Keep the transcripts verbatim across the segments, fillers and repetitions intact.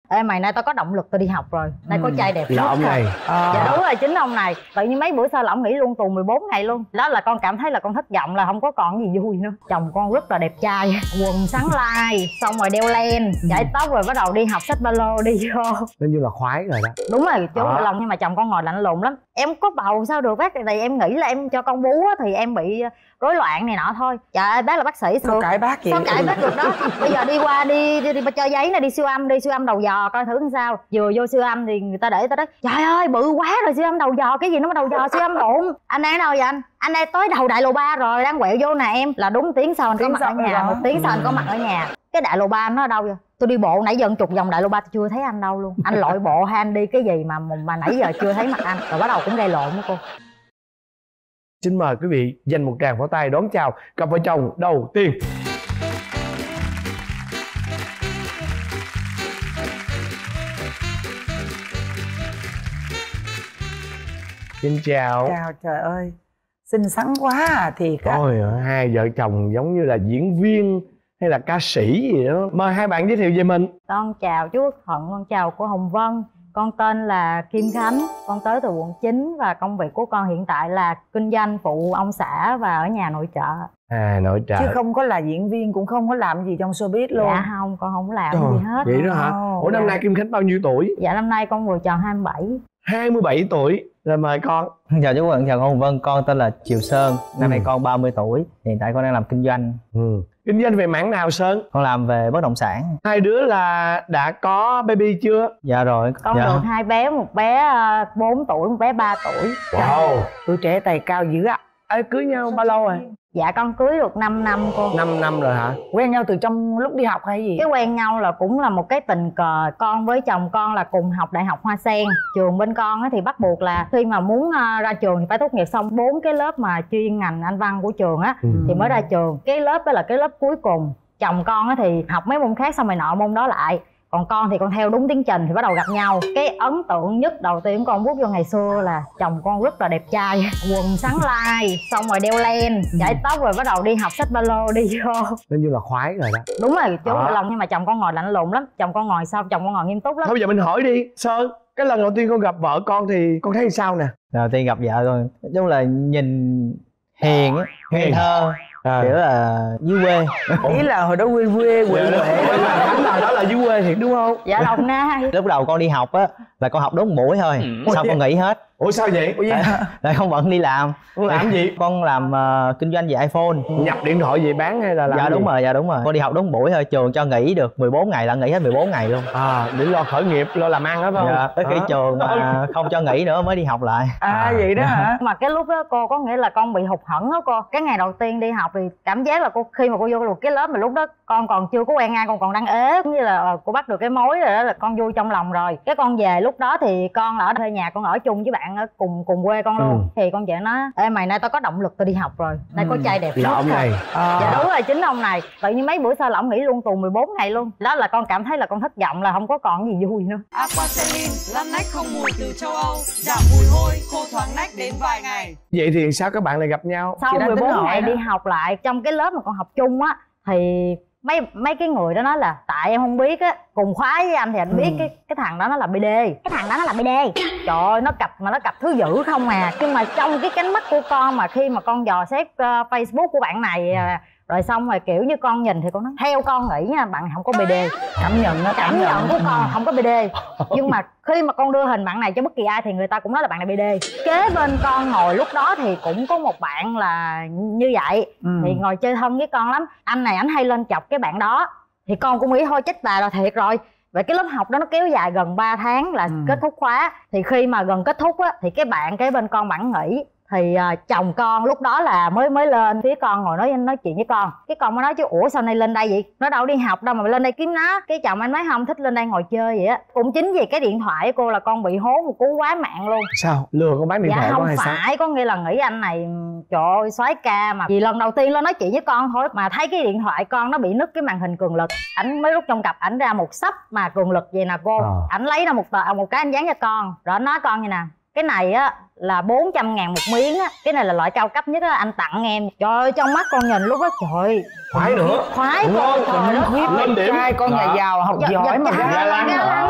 Ê mày, nay tao có động lực tao đi học rồi. Nay ừ. có trai đẹp là ông này à. Dạ đúng rồi, chính ông này. Tự nhiên mấy bữa sau là ông nghỉ luôn tù mười bốn ngày luôn. Đó là con cảm thấy là con thất vọng, là không có còn gì vui nữa. Chồng con rất là đẹp trai, quần sáng lai, xong rồi đeo len, chải tóc, rồi bắt đầu đi học, xách ba lô đi vô. nên như là khoái rồi đó. Đúng rồi chú à. Lòng, nhưng mà chồng con ngồi lạnh lùng lắm. Em có bầu sao được bác, tại em nghĩ là em cho con bú thì em bị rối loạn này nọ thôi. Trời ơi bác là bác sĩ. Sao cãi bác vậy? Sao cãi bác được đó. Bây giờ đi qua đi đi, đi, đi cho giấy này, đi siêu âm, đi siêu âm đầu giò coi thử làm sao. Vừa vô siêu âm thì người ta để ta nói trời ơi bự quá rồi, siêu âm đầu giò cái gì nó mà đầu giò, siêu âm bụng. Anh đang ở đâu vậy anh? Anh đây tới đầu đại lô ba rồi, đang quẹo vô nè em. Là đúng tiếng sau anh có mặt ở nhà, một tiếng sau anh có mặt ở nhà. Cái đại lô ba nó ở đâu vậy? Tôi đi bộ nãy giờ chục vòng đại lô ba tôi chưa thấy anh đâu luôn. Anh lội bộ hay anh đi cái gì mà mà nãy giờ chưa thấy mặt anh. Rồi bắt đầu cũng gây lộn với cô. Xin mời quý vị dành một tràng pháo tay đón chào cặp vợ chồng đầu tiên. Xin chào. Chào, trời ơi xinh xắn quá à, thiệt á. Ôi, hai vợ chồng giống như là diễn viên hay là ca sĩ gì đó. Mời hai bạn giới thiệu về mình. Con chào chú Quốc Thuận, con chào cô Hồng Vân. Con tên là Kim Khánh, con tới từ quận chín và công việc của con hiện tại là kinh doanh phụ ông xã và ở nhà nội trợ. À, nội trợ. Chứ không có là diễn viên, cũng không có làm gì trong showbiz luôn. Dạ không, con không làm Trời, gì hết. Vậy đó hả? Oh, Ủa năm dạ. nay Kim Khánh bao nhiêu tuổi? Dạ năm nay con vừa tròn hai mươi bảy. hai mươi bảy tuổi. Rồi mời con. Chào chú Quận, chào con Hồng Vân. Con tên là Triều Sơn, năm nay ừ. con ba mươi tuổi. Hiện tại con đang làm kinh doanh. ừ. Kinh doanh về mảng nào Sơn? Con làm về bất động sản. Hai đứa là đã có baby chưa? Dạ rồi. Con dạ. được hai bé, một bé bốn tuổi, một bé ba tuổi. Wow, tuổi trẻ tài cao dữ ạ. Ê, cưới nhau bao lâu rồi? Dạ con cưới được năm năm cô. năm năm rồi hả? Quen nhau từ trong lúc đi học hay gì? Cái quen nhau là cũng là một cái tình cờ. Con với chồng con là cùng học đại học Hoa Sen. Trường bên con thì bắt buộc là khi mà muốn ra trường thì phải tốt nghiệp xong bốn cái lớp mà chuyên ngành Anh văn của trường á, ừ. thì mới ra trường. Cái lớp đó là cái lớp cuối cùng. Chồng con thì học mấy môn khác xong rồi nọ môn đó lại. Còn con thì con theo đúng tiến trình thì bắt đầu gặp nhau. Cái ấn tượng nhất đầu tiên con bước vô ngày xưa là chồng con rất là đẹp trai, quần sáng lai, xong rồi đeo len, chải tóc, rồi bắt đầu đi học, xách ba lô đi vô. Nên như là khoái rồi đó. Đúng rồi chú à. lòng, nhưng mà chồng con ngồi lạnh lùng lắm. Chồng con ngồi sao chồng con ngồi nghiêm túc lắm. Thôi bây giờ mình hỏi đi Sơn, cái lần đầu tiên con gặp vợ con thì con thấy sao nè? Đầu tiên gặp vợ con nói chung là nhìn hiền á, hiền thơ. À. Kiểu là dưới quê. Ý là hồi đó quê quê quê quê là đó là dưới quê thiệt đúng không? Dạ Đồng Nai. Lúc đầu con đi học á là con học đúng buổi thôi, ừ. Sau con nghỉ hết. Ủa sao vậy? Ủa tại, tại con vẫn đi làm. Con làm gì? Con làm uh, kinh doanh về iPhone. Nhập điện thoại về bán hay là làm dạ gì? Đúng rồi, dạ đúng rồi. Con đi học đúng buổi thôi, trường cho nghỉ được mười bốn ngày là nghỉ hết mười bốn ngày luôn. À, để lo khởi nghiệp, lo làm ăn đó phải không? Dạ, tới khi à. trường mà không cho nghỉ nữa mới đi học lại. À, à vậy đó hả? Mà cái lúc đó cô có nghĩa là con bị hụt hẫng đó cô. Cái ngày đầu tiên đi học thì cảm giác là cô khi mà cô vô được cái lớp mà lúc đó con còn chưa có quen ai, con còn đang ế, cũng như là cô bắt được cái mối rồi đó, là con vui trong lòng rồi. Cái con về lúc đó thì con ở thuê nhà, con ở chung với bạn ở cùng cùng quê con luôn. Ừ. Thì con chị nói ê mày, nay tao có động lực tao đi học rồi. Nay ừ. có trai đẹp là ông này à. Dạ đúng rồi, chính ông này. Tự nhiên mấy bữa sau là ông nghỉ luôn tù mười bốn ngày luôn. Đó là con cảm thấy là con thất vọng, là không có còn gì vui nữa. Aquacelin, lăn nách không mùi từ châu Âu, giảm mùi hôi, khô thoáng nách đến vài ngày. Vậy thì sao các bạn lại gặp nhau? Sau mười bốn ngày đi học lại, trong cái lớp mà con học chung á, thì mấy mấy cái người đó nói là tại em không biết á, cùng khóa với anh thì anh biết. ừ. cái cái thằng đó nó là bê đê, cái thằng đó nó là bê đê. Trời ơi, nó cặp mà nó cặp thứ dữ không à. Nhưng mà trong cái cánh mắt của con mà khi mà con dò xét uh, Facebook của bạn này uh, rồi xong rồi kiểu như con nhìn thì con nói theo con nghĩ nha, bạn này không có bê đê. Cảm nhận nó cảm, cảm nhận của con không có bê đê. Nhưng mà khi mà con đưa hình bạn này cho bất kỳ ai thì người ta cũng nói là bạn này bê đê. Kế bên con ngồi lúc đó thì cũng có một bạn là như vậy. ừ. Thì ngồi chơi thân với con lắm. Anh này ảnh hay lên chọc cái bạn đó. Thì con cũng nghĩ thôi chết bà rồi, thiệt rồi. Vậy cái lớp học đó nó kéo dài gần ba tháng là ừ. kết thúc khóa. Thì khi mà gần kết thúc á, thì cái bạn kế bên con bạn nghỉ. Thì uh, chồng con lúc đó là mới mới lên phía con ngồi nói nói chuyện với con. Cái con mới nói chứ ủa sao nay lên đây vậy? Nó đâu đi học đâu mà lên đây kiếm nó. Cái chồng anh nói không, thích lên đây ngồi chơi vậy á. Cũng chính vì cái điện thoại của cô là con bị hố một cú quá mạng luôn. Sao? Lừa con bán điện dạ, thoại không hay phải, sao? có nghĩa là nghĩ anh này trời ơi soái ca mà. Vì lần đầu tiên lên nói chuyện với con thôi mà thấy cái điện thoại con nó bị nứt cái màn hình cường lực. Ảnh mới rút trong cặp ảnh ra một sấp mà cường lực vậy nè cô. Ảnh à. lấy ra một tờ một cái anh dán cho con. Rồi anh nói con như nè, cái này á là bốn trăm ngàn một miếng á, cái này là loại cao cấp nhất á, anh tặng em. Trời ơi, trong mắt con nhìn lúc đó trời khoái nữa, khoái con, lên điểm trai con nhà giàu học dạ, giỏi dạ, mà dạ, ga lăng.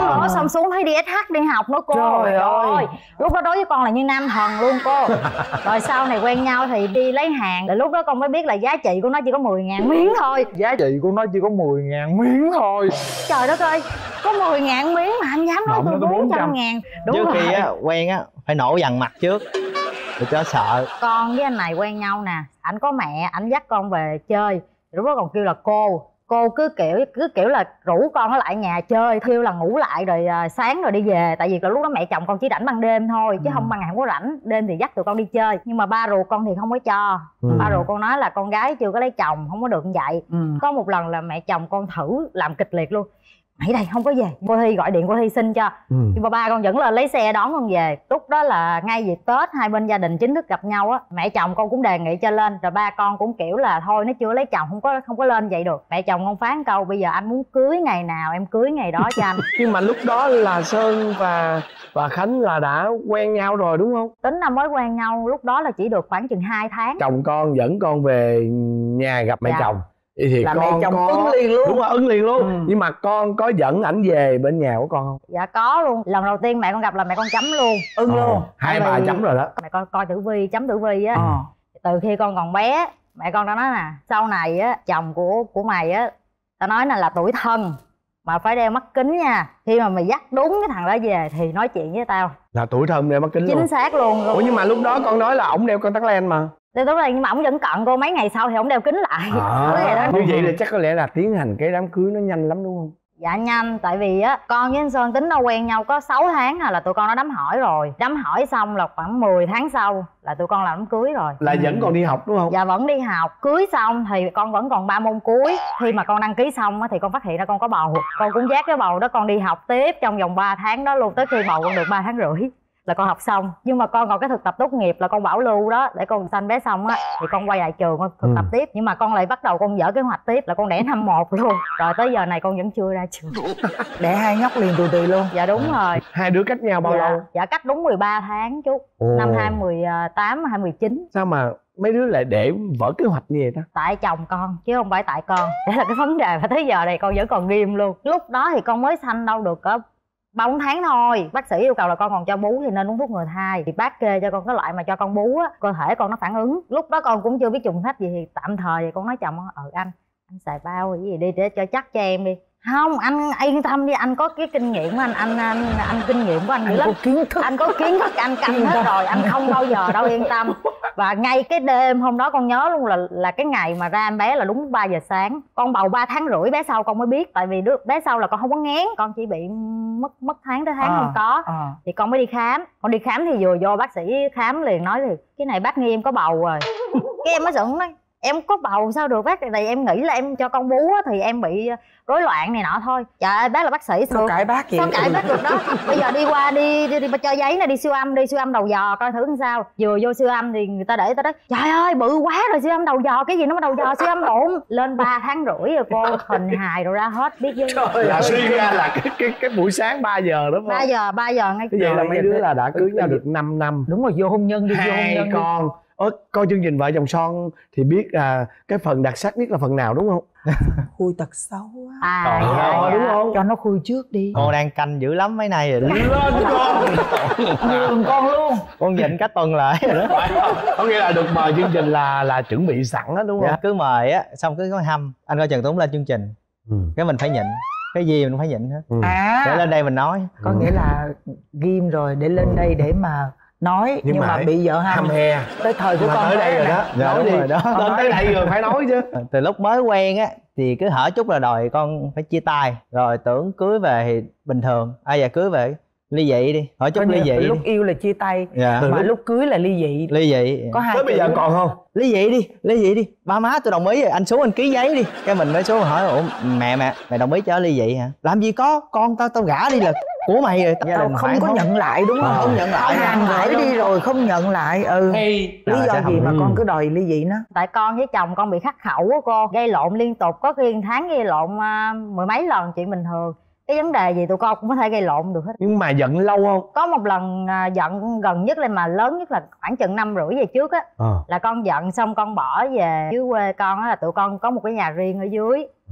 xuống thấy đi ét hát đi học nữa cô. Trời ơi. Lúc đó đối với con là như nam thần luôn cô. Rồi sau này quen nhau thì đi lấy hàng, rồi lúc đó con mới biết là giá trị của nó chỉ có mười ngàn miếng thôi. Giá trị của nó chỉ có mười ngàn miếng thôi. Trời đất ơi, có mười ngàn miếng mà anh dám nói tôi bốn trăm ngàn. Đúng trước rồi. khi á quen á phải nổ dằn mặt trước để cho sợ. Con với anh này quen nhau nè, ảnh có mẹ, ảnh dắt con về chơi, lúc đó còn kêu là cô. Cô cứ kiểu cứ kiểu là rủ con ở lại nhà chơi, kêu là ngủ lại rồi à, sáng rồi đi về. Tại vì là lúc đó mẹ chồng con chỉ rảnh ban đêm thôi, chứ ừ. không ban ngày không có rảnh. Đêm thì dắt tụi con đi chơi. Nhưng mà ba ruột con thì không có cho. ừ. Ba ruột con nói là con gái chưa có lấy chồng, không có được như vậy. ừ. Có một lần là mẹ chồng con thử làm kịch liệt luôn. Mày đây không có về, cô Thi gọi điện cô Thi xin cho. ừ. Nhưng mà ba con vẫn là lấy xe đón con về. Lúc đó là ngay dịp Tết hai bên gia đình chính thức gặp nhau á, mẹ chồng con cũng đề nghị cho lên, rồi ba con cũng kiểu là thôi nó chưa lấy chồng không có không có lên vậy được. Mẹ chồng con phán câu bây giờ anh muốn cưới ngày nào em cưới ngày đó cho anh. Nhưng mà lúc đó là Sơn và và Khánh là đã quen nhau rồi đúng không? Tính là mới quen nhau lúc đó là chỉ được khoảng chừng hai tháng. Chồng con dẫn con về nhà gặp mẹ dạ. chồng thì là con mẹ chồng có... ứng liền luôn. Đúng rồi, ứng liền luôn. ừ. Nhưng mà con có dẫn ảnh về bên nhà của con không? Dạ có luôn. Lần đầu tiên mẹ con gặp là mẹ con chấm luôn. Ưng ờ, luôn. Hai bà chấm rồi đó. Mẹ con coi tử vi, chấm tử vi á. ờ. Từ khi con còn bé mẹ con đã nói nè, sau này á chồng của của mày á, tao nói là là tuổi thân mà phải đeo mắt kính nha. Khi mà mày dắt đúng cái thằng đó về thì nói chuyện với tao. Là tuổi thân đeo mắt kính chính luôn. Xác luôn. Ủa nhưng mà lúc đó con nói là ổng đeo contact lens mà. Thì đúng rồi, nhưng mà ổng vẫn cận cô, mấy ngày sau thì ổng đeo kính lại. à, vậy đó. Như vậy là chắc có lẽ là tiến hành cái đám cưới nó nhanh lắm đúng không? Dạ nhanh, tại vì á con với anh Sơn tính đâu quen nhau có sáu tháng à là tụi con đã đám hỏi rồi. Đám hỏi xong là khoảng mười tháng sau là tụi con làm đám cưới rồi. Là vẫn còn đi học đúng không? Dạ vẫn đi học. Cưới xong thì con vẫn còn ba môn cuối. Khi mà con đăng ký xong á thì con phát hiện ra con có bầu. Con cũng dắt cái bầu đó con đi học tiếp trong vòng ba tháng đó luôn. Tới khi bầu con được ba tháng rưỡi là con học xong. Nhưng mà con còn cái thực tập tốt nghiệp là con bảo lưu đó, để con sanh bé xong á thì con quay lại trường con thực ừ. tập tiếp. Nhưng mà con lại bắt đầu con dở kế hoạch tiếp là con đẻ năm một luôn. Rồi tới giờ này con vẫn chưa ra trường. Đẻ hai nhóc liền tù tì luôn. Dạ đúng rồi. Hai đứa cách nhau bao dạ, lâu? Dạ cách đúng mười ba tháng chút. Ồ. Năm hai mười tám hai mười chín. Sao mà mấy đứa lại để vỡ kế hoạch như vậy ta? Tại chồng con chứ không phải tại con. Đấy là cái vấn đề mà tới giờ này con vẫn còn ghim luôn. Lúc đó thì con mới sanh đâu được có ba bốn tháng thôi. Bác sĩ yêu cầu là con còn cho bú thì nên uống thuốc ngừa thai. Thì bác kê cho con cái loại mà cho con bú á, cơ thể con nó phản ứng. Lúc đó con cũng chưa biết trùng thấp gì thì tạm thời thì con nói chồng ờ anh anh xài bao cái gì đi để cho chắc cho em đi. Không, anh yên tâm đi, anh có cái kinh nghiệm của anh, anh anh anh kinh nghiệm của anh dữ lắm. Có kiến thức. Anh có kiến thức, anh canh hết rồi, anh không bao giờ đâu, yên tâm. Và ngay cái đêm hôm đó con nhớ luôn là là cái ngày mà ra em bé là đúng ba giờ sáng. Con bầu ba tháng rưỡi, bé sau con mới biết. Tại vì đứa bé sau là con không có nghén, con chỉ bị mất mất tháng tới tháng à, không có à. Thì con mới đi khám. Con đi khám thì vừa vô bác sĩ khám liền nói thì cái này bác nghi em có bầu rồi. Cái em mới giận nói em có bầu sao được bác, tại em nghĩ là em cho con bú á, thì em bị rối loạn này nọ thôi. Trời ơi bác là bác sĩ sao cãi bác vậy? Sao cãi bác được đó. Bây giờ đi qua đi đi, đi, đi cho giấy này, đi siêu âm, đi siêu âm đầu giò coi thử làm sao. Vừa vô siêu âm thì người ta để ta nói trời ơi bự quá rồi, siêu âm đầu giò cái gì nó mà đầu giò siêu âm bụng. Lên ba tháng rưỡi rồi cô, hình hài rồi ra hết biết chứ. Trời là suy ra là cái cái cái buổi sáng ba giờ đó phải không? ba giờ ba giờ ngay. Cái vậy là mấy đứa là đã cưới nhau được năm năm. Đúng rồi, vô hôn nhân đi. Hai vô hôn nhân con. Ơ, coi chương trình Vợ Chồng Son thì biết à, cái phần đặc sắc nhất là phần nào đúng không? Khui tật xấu á. À, à dạ, dạ. đúng không? Cho nó khui trước đi. Con đang canh dữ lắm mấy nay rồi đó. Lên con. Nhường con luôn. Con nhịn cả tuần lại rồi đó. Có nghĩa là được mời chương trình là là chuẩn bị sẵn á đúng không? Dạ, cứ mời á, xong cứ có hâm anh coi Trần Tuấn lên chương trình. Ừ. Cái mình phải nhịn. Cái gì mình phải nhịn hết. Ừ. À. Để lên đây mình nói. Có ừ. nghĩa là ghim rồi để lên đây để mà nói nhưng, nhưng mà, mà bị vợ hăm he tới thời của con tới đây rồi đó. Dạ, nói đi rồi đó. Lên tới đây rồi phải nói chứ. Từ lúc mới quen á thì cứ hở chút là đòi con phải chia tay, rồi tưởng cưới về thì bình thường, ai giờ cưới về ly dị đi, hỏi chút ly dị. Lúc yêu là chia tay, dạ. mà lúc... lúc cưới là ly dị. Ly dị. Có hai. Tới bây giờ còn không? Ly dị đi, ly dị đi. Ba má tôi đồng ý rồi, anh xuống anh ký giấy đi. Cái mình mới xuống hỏi ủa mẹ mẹ mẹ đồng ý cho ly dị hả? Làm gì có, con tao tao gả đi là của mày rồi. Tao không có nhận lại đúng không? Không nhận lại. Hàng gửi đi rồi không nhận lại. Ừ. Lý do gì mà con cứ đòi ly dị nó? Tại con với chồng con bị khắc khẩu á cô, gây lộn liên tục, có khi tháng gây lộn mười mấy lần chuyện bình thường. Cái vấn đề gì tụi con cũng có thể gây lộn được hết. Nhưng mà giận lâu không? Có một lần giận gần nhất lên mà lớn nhất là khoảng chừng năm rưỡi về trước á. à. Là con giận xong con bỏ về dưới quê con á, là tụi con có một cái nhà riêng ở dưới. à.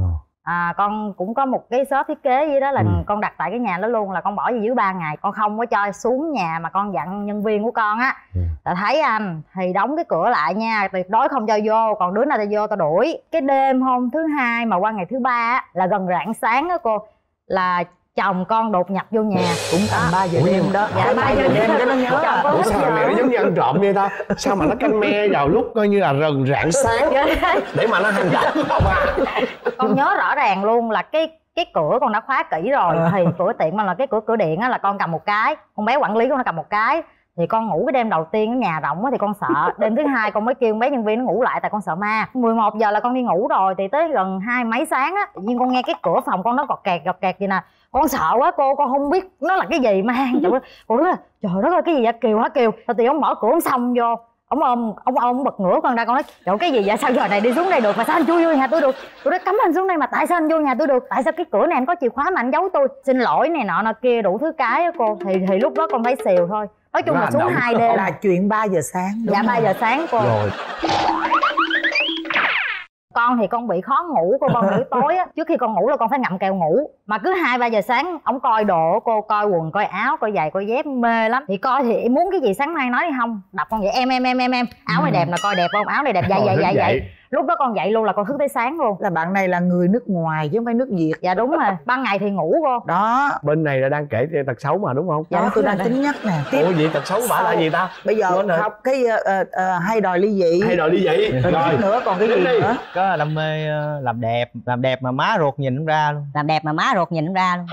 à, con cũng có một cái shop thiết kế gì đó là ừ. con đặt tại cái nhà đó luôn, là con bỏ về dưới ba ngày, con không có cho xuống nhà mà con dặn nhân viên của con á ừ. là thấy anh thì đóng cái cửa lại nha, tuyệt đối không cho vô, còn đứa nào ta vô ta đuổi. Cái đêm hôm thứ hai mà qua ngày thứ ba á, là gần rạng sáng á cô, là chồng con đột nhập vô nhà cũng tầm ba giờ đêm đó. Dạ ba giờ đêm cho nó nhớ. Ủa sao mẹ nó giống như ăn trộm vậy ta? Sao mà nó canh me vào lúc coi như là rần rạng sáng để mà nó hành động không à? Con nhớ rõ ràng luôn là cái cái cửa con đã khóa kỹ rồi à. Thì cửa tiện mà là cái cửa cửa điện á là con cầm một cái, con bé quản lý con nó cầm một cái. Thì con ngủ cái đêm đầu tiên ở nhà rộng á thì con sợ, đêm thứ hai con mới kêu con bé nhân viên nó ngủ lại tại con sợ ma. Mười một giờ là con đi ngủ rồi, thì tới gần hai mấy sáng á tự nhiên con nghe cái cửa phòng con nó gọt kẹt gọt kẹt vậy nè. Con sợ quá cô, con không biết nó là cái gì mà trời ơi, con nói là trời đất ơi cái gì vậy Kiều hả Kiều. Rồi thì ông mở cửa ông xông vô, ông ôm ông ông bật ngửa con ra, con nói trời cái gì vậy, sao giờ này đi xuống đây được, mà sao anh chui vô nhà tôi được. Tôi nói cấm anh xuống đây mà tại sao anh vô nhà tôi được, tại sao cái cửa này anh có chìa khóa mà anh giấu tôi, xin lỗi này nọ nọ kia đủ thứ cái á cô. Thì thì lúc đó con phải xìu thôi, nói chung nó là xuống hai đêm. Là chuyện ba giờ sáng đúng dạ ba giờ sáng cô rồi. Con thì con bị khó ngủ cô, con buổi tối á trước khi con ngủ là con phải ngậm kẹo ngủ, mà cứ hai ba giờ sáng ổng coi đồ cô, coi quần coi áo coi giày coi dép mê lắm. Thì coi thì em muốn cái gì sáng nay nói đi không, đập con vậy em em em em em áo này đẹp nè, coi đẹp không, áo này đẹp, vậy vậy vậy vậy. Lúc đó con dậy luôn là con thức tới sáng luôn. Là bạn này là người nước ngoài chứ không phải nước Việt. Dạ đúng rồi, ban ngày thì ngủ cô. Đó. Bên này là đang kể tật xấu mà đúng không? Dạ đó, tôi đang tính nhắc nè. Tiếp. Ủa vậy tật xấu bả là gì ta? Bây giờ học cái uh, uh, hay đòi ly dị. Hay đòi ly dị. Rồi nữa còn cái gì nữa? Có đam mê uh, làm đẹp, làm đẹp mà má ruột nhìn không ra luôn. Làm đẹp mà má ruột nhìn không ra luôn.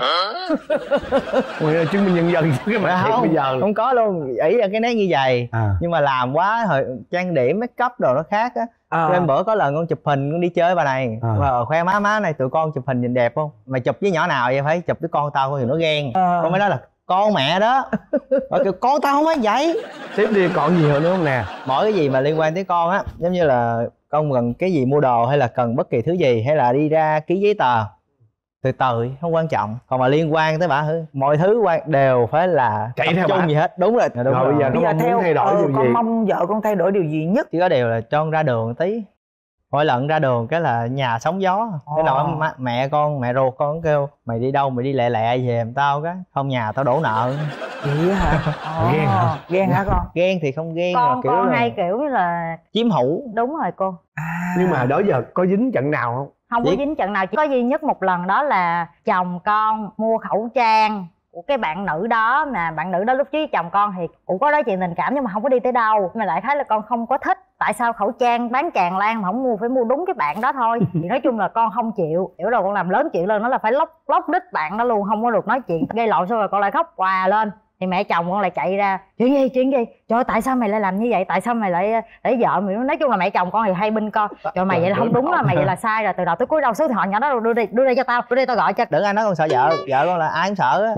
Ui, chứng minh nhân dân chứ cái mặt thiệt bây giờ. Không có luôn, ý là cái nét như vậy à. Nhưng mà làm quá hồi trang điểm make up đồ nó khác á. À. Em bữa có lần con chụp hình con đi chơi bà này à. Và khoe má má này tụi con chụp hình nhìn đẹp không, mày chụp với nhỏ nào vậy, phải chụp với con tao thì nó ghen à. Con mới nói là con mẹ đó. Rồi kiểu con tao không phải vậy. Tiếp đi còn gì nữa không nè? Mỗi cái gì mà liên quan tới con á, giống như là con cần cái gì mua đồ hay là cần bất kỳ thứ gì hay là đi ra ký giấy tờ từ từ không quan trọng, còn mà liên quan tới bà hư mọi thứ quan đều phải là chạy theo chung gì hết. Đúng rồi, đúng rồi, rồi. Bây giờ, bây giờ theo thay đổi ờ, điều con gì? mong vợ con thay đổi điều gì nhất? Chỉ có điều là cho con ra đường tí, mỗi lần ra đường cái là nhà sóng gió. Cái nào mẹ con mẹ ruột con kêu mày đi đâu mày đi lẹ lẹ về làm tao cái không nhà tao đổ nợ. Vậy hả? Oh. Ghen hả? Ghen hả con? Ghen thì không ghen. Con mà kiểu con là hay kiểu như là chiếm hữu. đúng rồi cô. À. Nhưng mà đó giờ có dính trận nào không? Không có dính trận nào, chỉ có duy nhất một lần đó là chồng con mua khẩu trang của cái bạn nữ đó, mà bạn nữ đó lúc trước chồng con thì cũng có nói chuyện tình cảm nhưng mà không có đi tới đâu, mà lại thấy là con không có thích. Tại sao khẩu trang bán tràn lan mà không mua, phải mua đúng cái bạn đó thôi. Thì nói chung là con không chịu, hiểu rồi con làm lớn chuyện lên nó là phải lóc lóc đít bạn đó luôn, không có được nói chuyện, gây lộn xong rồi con lại khóc òa lên. Thì mẹ chồng con lại chạy ra, chuyện gì chuyện gì, trời ơi, tại sao mày lại làm như vậy, tại sao mày lại để vợ mày. Nói chung là mẹ chồng con thì hay binh con, trời mày vậy là không đúng, là mày vậy là sai rồi, từ đầu tới cuối đâu số điện thoại nhỏ đó đưa đi đưa đây cho tao, đưa đây tao gọi cho. Đừng ai nói con sợ vợ, vợ con là ai cũng sợ á.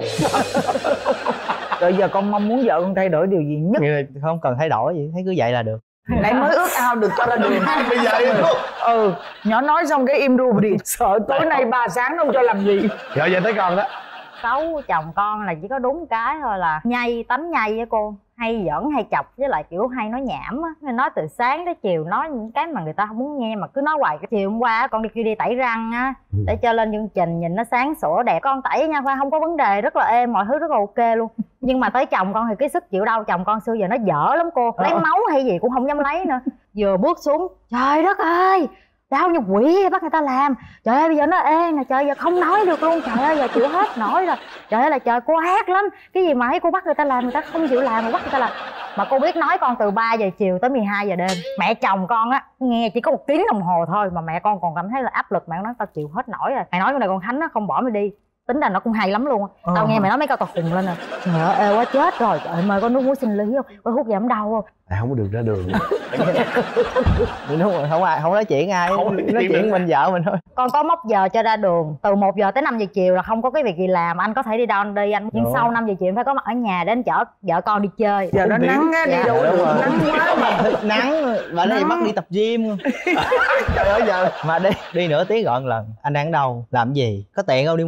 Rồi giờ con mong muốn vợ con thay đổi điều gì nhất? Không cần thay đổi gì, thấy cứ vậy là được. Nãy mới ước ao được cho ra đường bây giờ ừ nhỏ nói xong cái im ru đi, sợ tối nay ba sáng không cho làm gì. Rồi giờ tới con đó. Xấu chồng con là chỉ có đúng cái thôi là nhây, tánh nhây với cô, hay giỡn hay chọc, với lại kiểu hay nói nhảm á, nên nói từ sáng tới chiều, nói những cái mà người ta không muốn nghe mà cứ nói hoài. Cái chiều hôm qua con đi kia đi tẩy răng á để cho lên chương trình nhìn nó sáng sủa đẹp, con tẩy nha Khoa, không có vấn đề, rất là êm, mọi thứ rất là ok luôn. Nhưng mà tới chồng con thì cái sức chịu đau chồng con xưa giờ nó dở lắm cô, lấy máu hay gì cũng không dám lấy nữa. Vừa bước xuống trời đất ơi đau như quỷ bắt người ta làm, trời ơi bây giờ nó ê nè, trời giờ không nói được luôn, trời ơi giờ chịu hết nổi rồi, trời ơi là trời cô hát lắm, cái gì mà thấy cô bắt người ta làm người ta không chịu làm mà bắt người ta làm. Mà cô biết nói con từ ba giờ chiều tới mười hai giờ đêm, mẹ chồng con á nghe chỉ có một tiếng đồng hồ thôi mà mẹ con còn cảm thấy là áp lực, mẹ nói tao chịu hết nổi rồi, mày nói cái này con Khánh nó không bỏ mày đi. Tính ra nó cũng hay lắm luôn á. Tao nghe mày nói mấy câu tao khùng lên nè, trời ơi ê quá chết rồi, trời ơi mời con nước muối sinh lý không, có hút giảm đau không. À, không có được ra đường. Đúng rồi, không ai không nói chuyện ai, không nói chuyện mình vợ mình thôi. Con có mốc giờ cho ra đường từ một giờ tới năm giờ chiều là không có cái việc gì làm, anh có thể đi đâu anh đi anh, nhưng Đúng. sau năm giờ chiều phải có mặt ở nhà để anh chở vợ con đi chơi. Giờ nó nắng á, đi dạ. đâu được, nắng quá mà. Nắng mà đây bắt đi tập gym. Trời ơi giờ mà đi đi nửa tiếng gọi một lần. Anh đang ở đâu làm gì, có tiện không đi mua đồ giùm.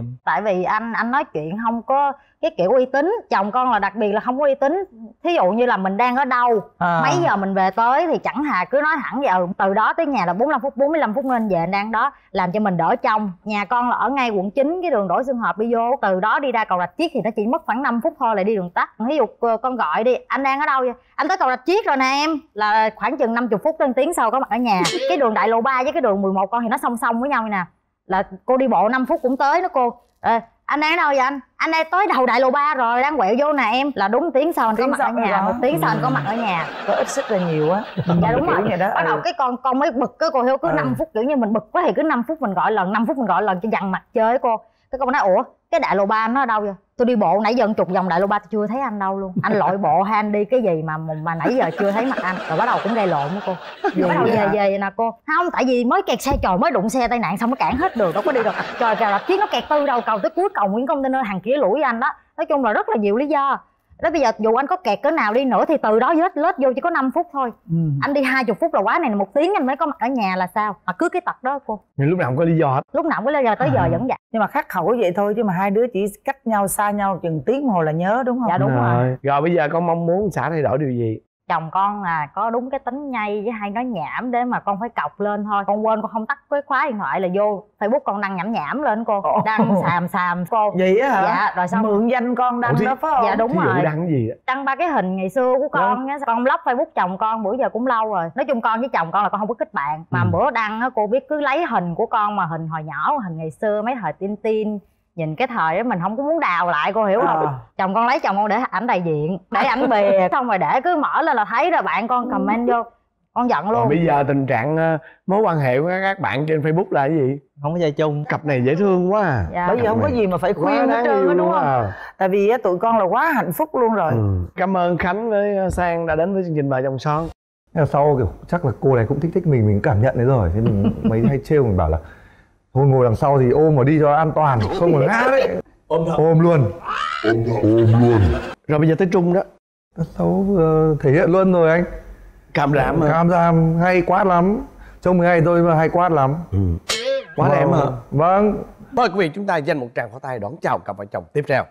em? Tại vì anh anh nói chuyện không có cái kiểu uy tín. Chồng con là đặc biệt là không có uy tín. Thí dụ như là mình đang ở đâu, à. mấy giờ mình về tới thì chẳng hà cứ nói thẳng giờ từ đó tới nhà là bốn mươi lăm phút, bốn mươi lăm phút nên về anh đang đó, làm cho mình đỡ trông. Nhà con là ở ngay quận chín, cái đường Đỗ Xuân Hợp đi vô, từ đó đi ra cầu Rạch Chiếc thì nó chỉ mất khoảng năm phút thôi là đi đường tắt. Ví dụ con gọi đi, anh đang ở đâu vậy? Anh tới cầu Rạch Chiếc rồi nè em, là khoảng chừng năm mươi phút đến tiếng sau có mặt ở nhà. Cái đường đại lộ ba với cái đường mười một con thì nó song song với nhau như nè, là cô đi bộ năm phút cũng tới đó cô. Ê, anh đang ở đâu vậy anh? Anh đang tới đầu đại lộ ba rồi, đang quẹo vô nè em. Là đúng tiếng sau anh có mặt ở nhà, một tiếng sau anh có mặt ở nhà. Có ít sức là nhiều á. Dạ đúng rồi. Bắt đầu cái con con mới bực cái cô Hiếu cứ năm phút kiểu như mình bực quá thì cứ năm phút mình gọi lần, năm phút mình gọi lần cho dằn mặt chơi với cô. Cái con nói ủa cái đại lộ ba nó ở đâu vậy? Tôi đi bộ nãy giờ chục vòng đại lộ ba tôi chưa thấy anh đâu luôn. Anh lội bộ hay anh đi cái gì mà mà nãy giờ chưa thấy mặt anh. Rồi bắt đầu cũng gây lộn với cô. Rồi bắt đầu về về vậy nè cô. Không, tại vì mới kẹt xe, trời mới đụng xe tai nạn xong nó cản hết đường, đâu có đi được. Trời trời Rạch Chiếc nó kẹt từ đầu cầu tới cuối cầu Nguyễn Container, hàng kia lũi với anh đó. Nói chung là rất là nhiều lý do. Đó bây giờ dù anh có kẹt cỡ nào đi nữa thì từ đó lết lết vô chỉ có năm phút thôi. Ừ. Anh đi hai mươi phút là quá, này là một tiếng anh mới có mặt ở nhà là sao? Mà cứ cái tật đó cô. Nhưng lúc nào cũng có lý do hết. Lúc nào cũng có lý do tới à. Giờ vẫn vậy. Nhưng mà khắc khẩu vậy thôi chứ mà hai đứa chỉ cách nhau xa nhau chừng tiếng đồng hồ là nhớ đúng không? Dạ đúng rồi. Rồi, rồi bây giờ con mong muốn xã thay đổi điều gì? Chồng con là có đúng cái tính nhây với hay nói nhảm để mà con phải cọc lên thôi. Con quên con không tắt cái khóa điện thoại là vô Facebook con đăng nhảm nhảm lên cô. Đăng xàm xàm cô. Vậy á hả? Dạ rồi xong mượn danh con đăng đó phải không? Dạ đúng rồi. Đăng cái gì? Đăng ba cái hình ngày xưa của con á. Con block Facebook chồng con bữa giờ cũng lâu rồi. Nói chung con với chồng con là con không có kết bạn. Mà ừ. bữa đăng á cô biết cứ lấy hình của con mà hình hồi nhỏ, hình ngày xưa mấy thời tin tin. Nhìn cái thời đó mình không có muốn đào lại cô hiểu không? À. Chồng con lấy chồng con để ảnh đại diện, để ảnh bìa xong rồi để cứ mở lên là thấy rồi bạn con comment vô, con giận luôn. Còn bây giờ tình trạng uh, mối quan hệ của các bạn trên Facebook là cái gì? Không có chơi chung. Cặp này dễ thương quá à. Dạ. Bởi vì không có gì mà phải khuyên hết trơn á đúng không? À. Tại vì á, tụi con là quá hạnh phúc luôn rồi. Ừ. Cảm ơn Khánh với Sang đã đến với chương trình Vợ Chồng Son. Sau kiểu chắc là cô này cũng thích thích mình, mình cảm nhận đấy rồi, thế mình mới hay trêu mình bảo là thôi ngồi đằng sau thì ôm vào đi cho an toàn, không mà ngã đấy. Ôm thật. Ôm luôn. Ôm thật. Ôm luôn. Rồi bây giờ tới Trung đó. Sáu uh, thể hiện luôn rồi anh. Cam Ràm mà. Cam Ràm hay quát lắm. Trông hay tôi mà hay quát lắm. Ừ. Quá đẹp hả? Vâng. Mời quý vị chúng ta dành một tràng pháo tay đón chào cặp vợ chồng tiếp theo.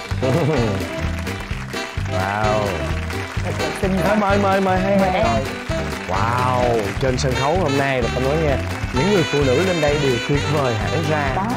Wow. Xin mời mời mời hai người. Wow, trên sân khấu hôm nay là con nói nghe, những người phụ nữ lên đây đều tuyệt vời hẳn ra. Đó.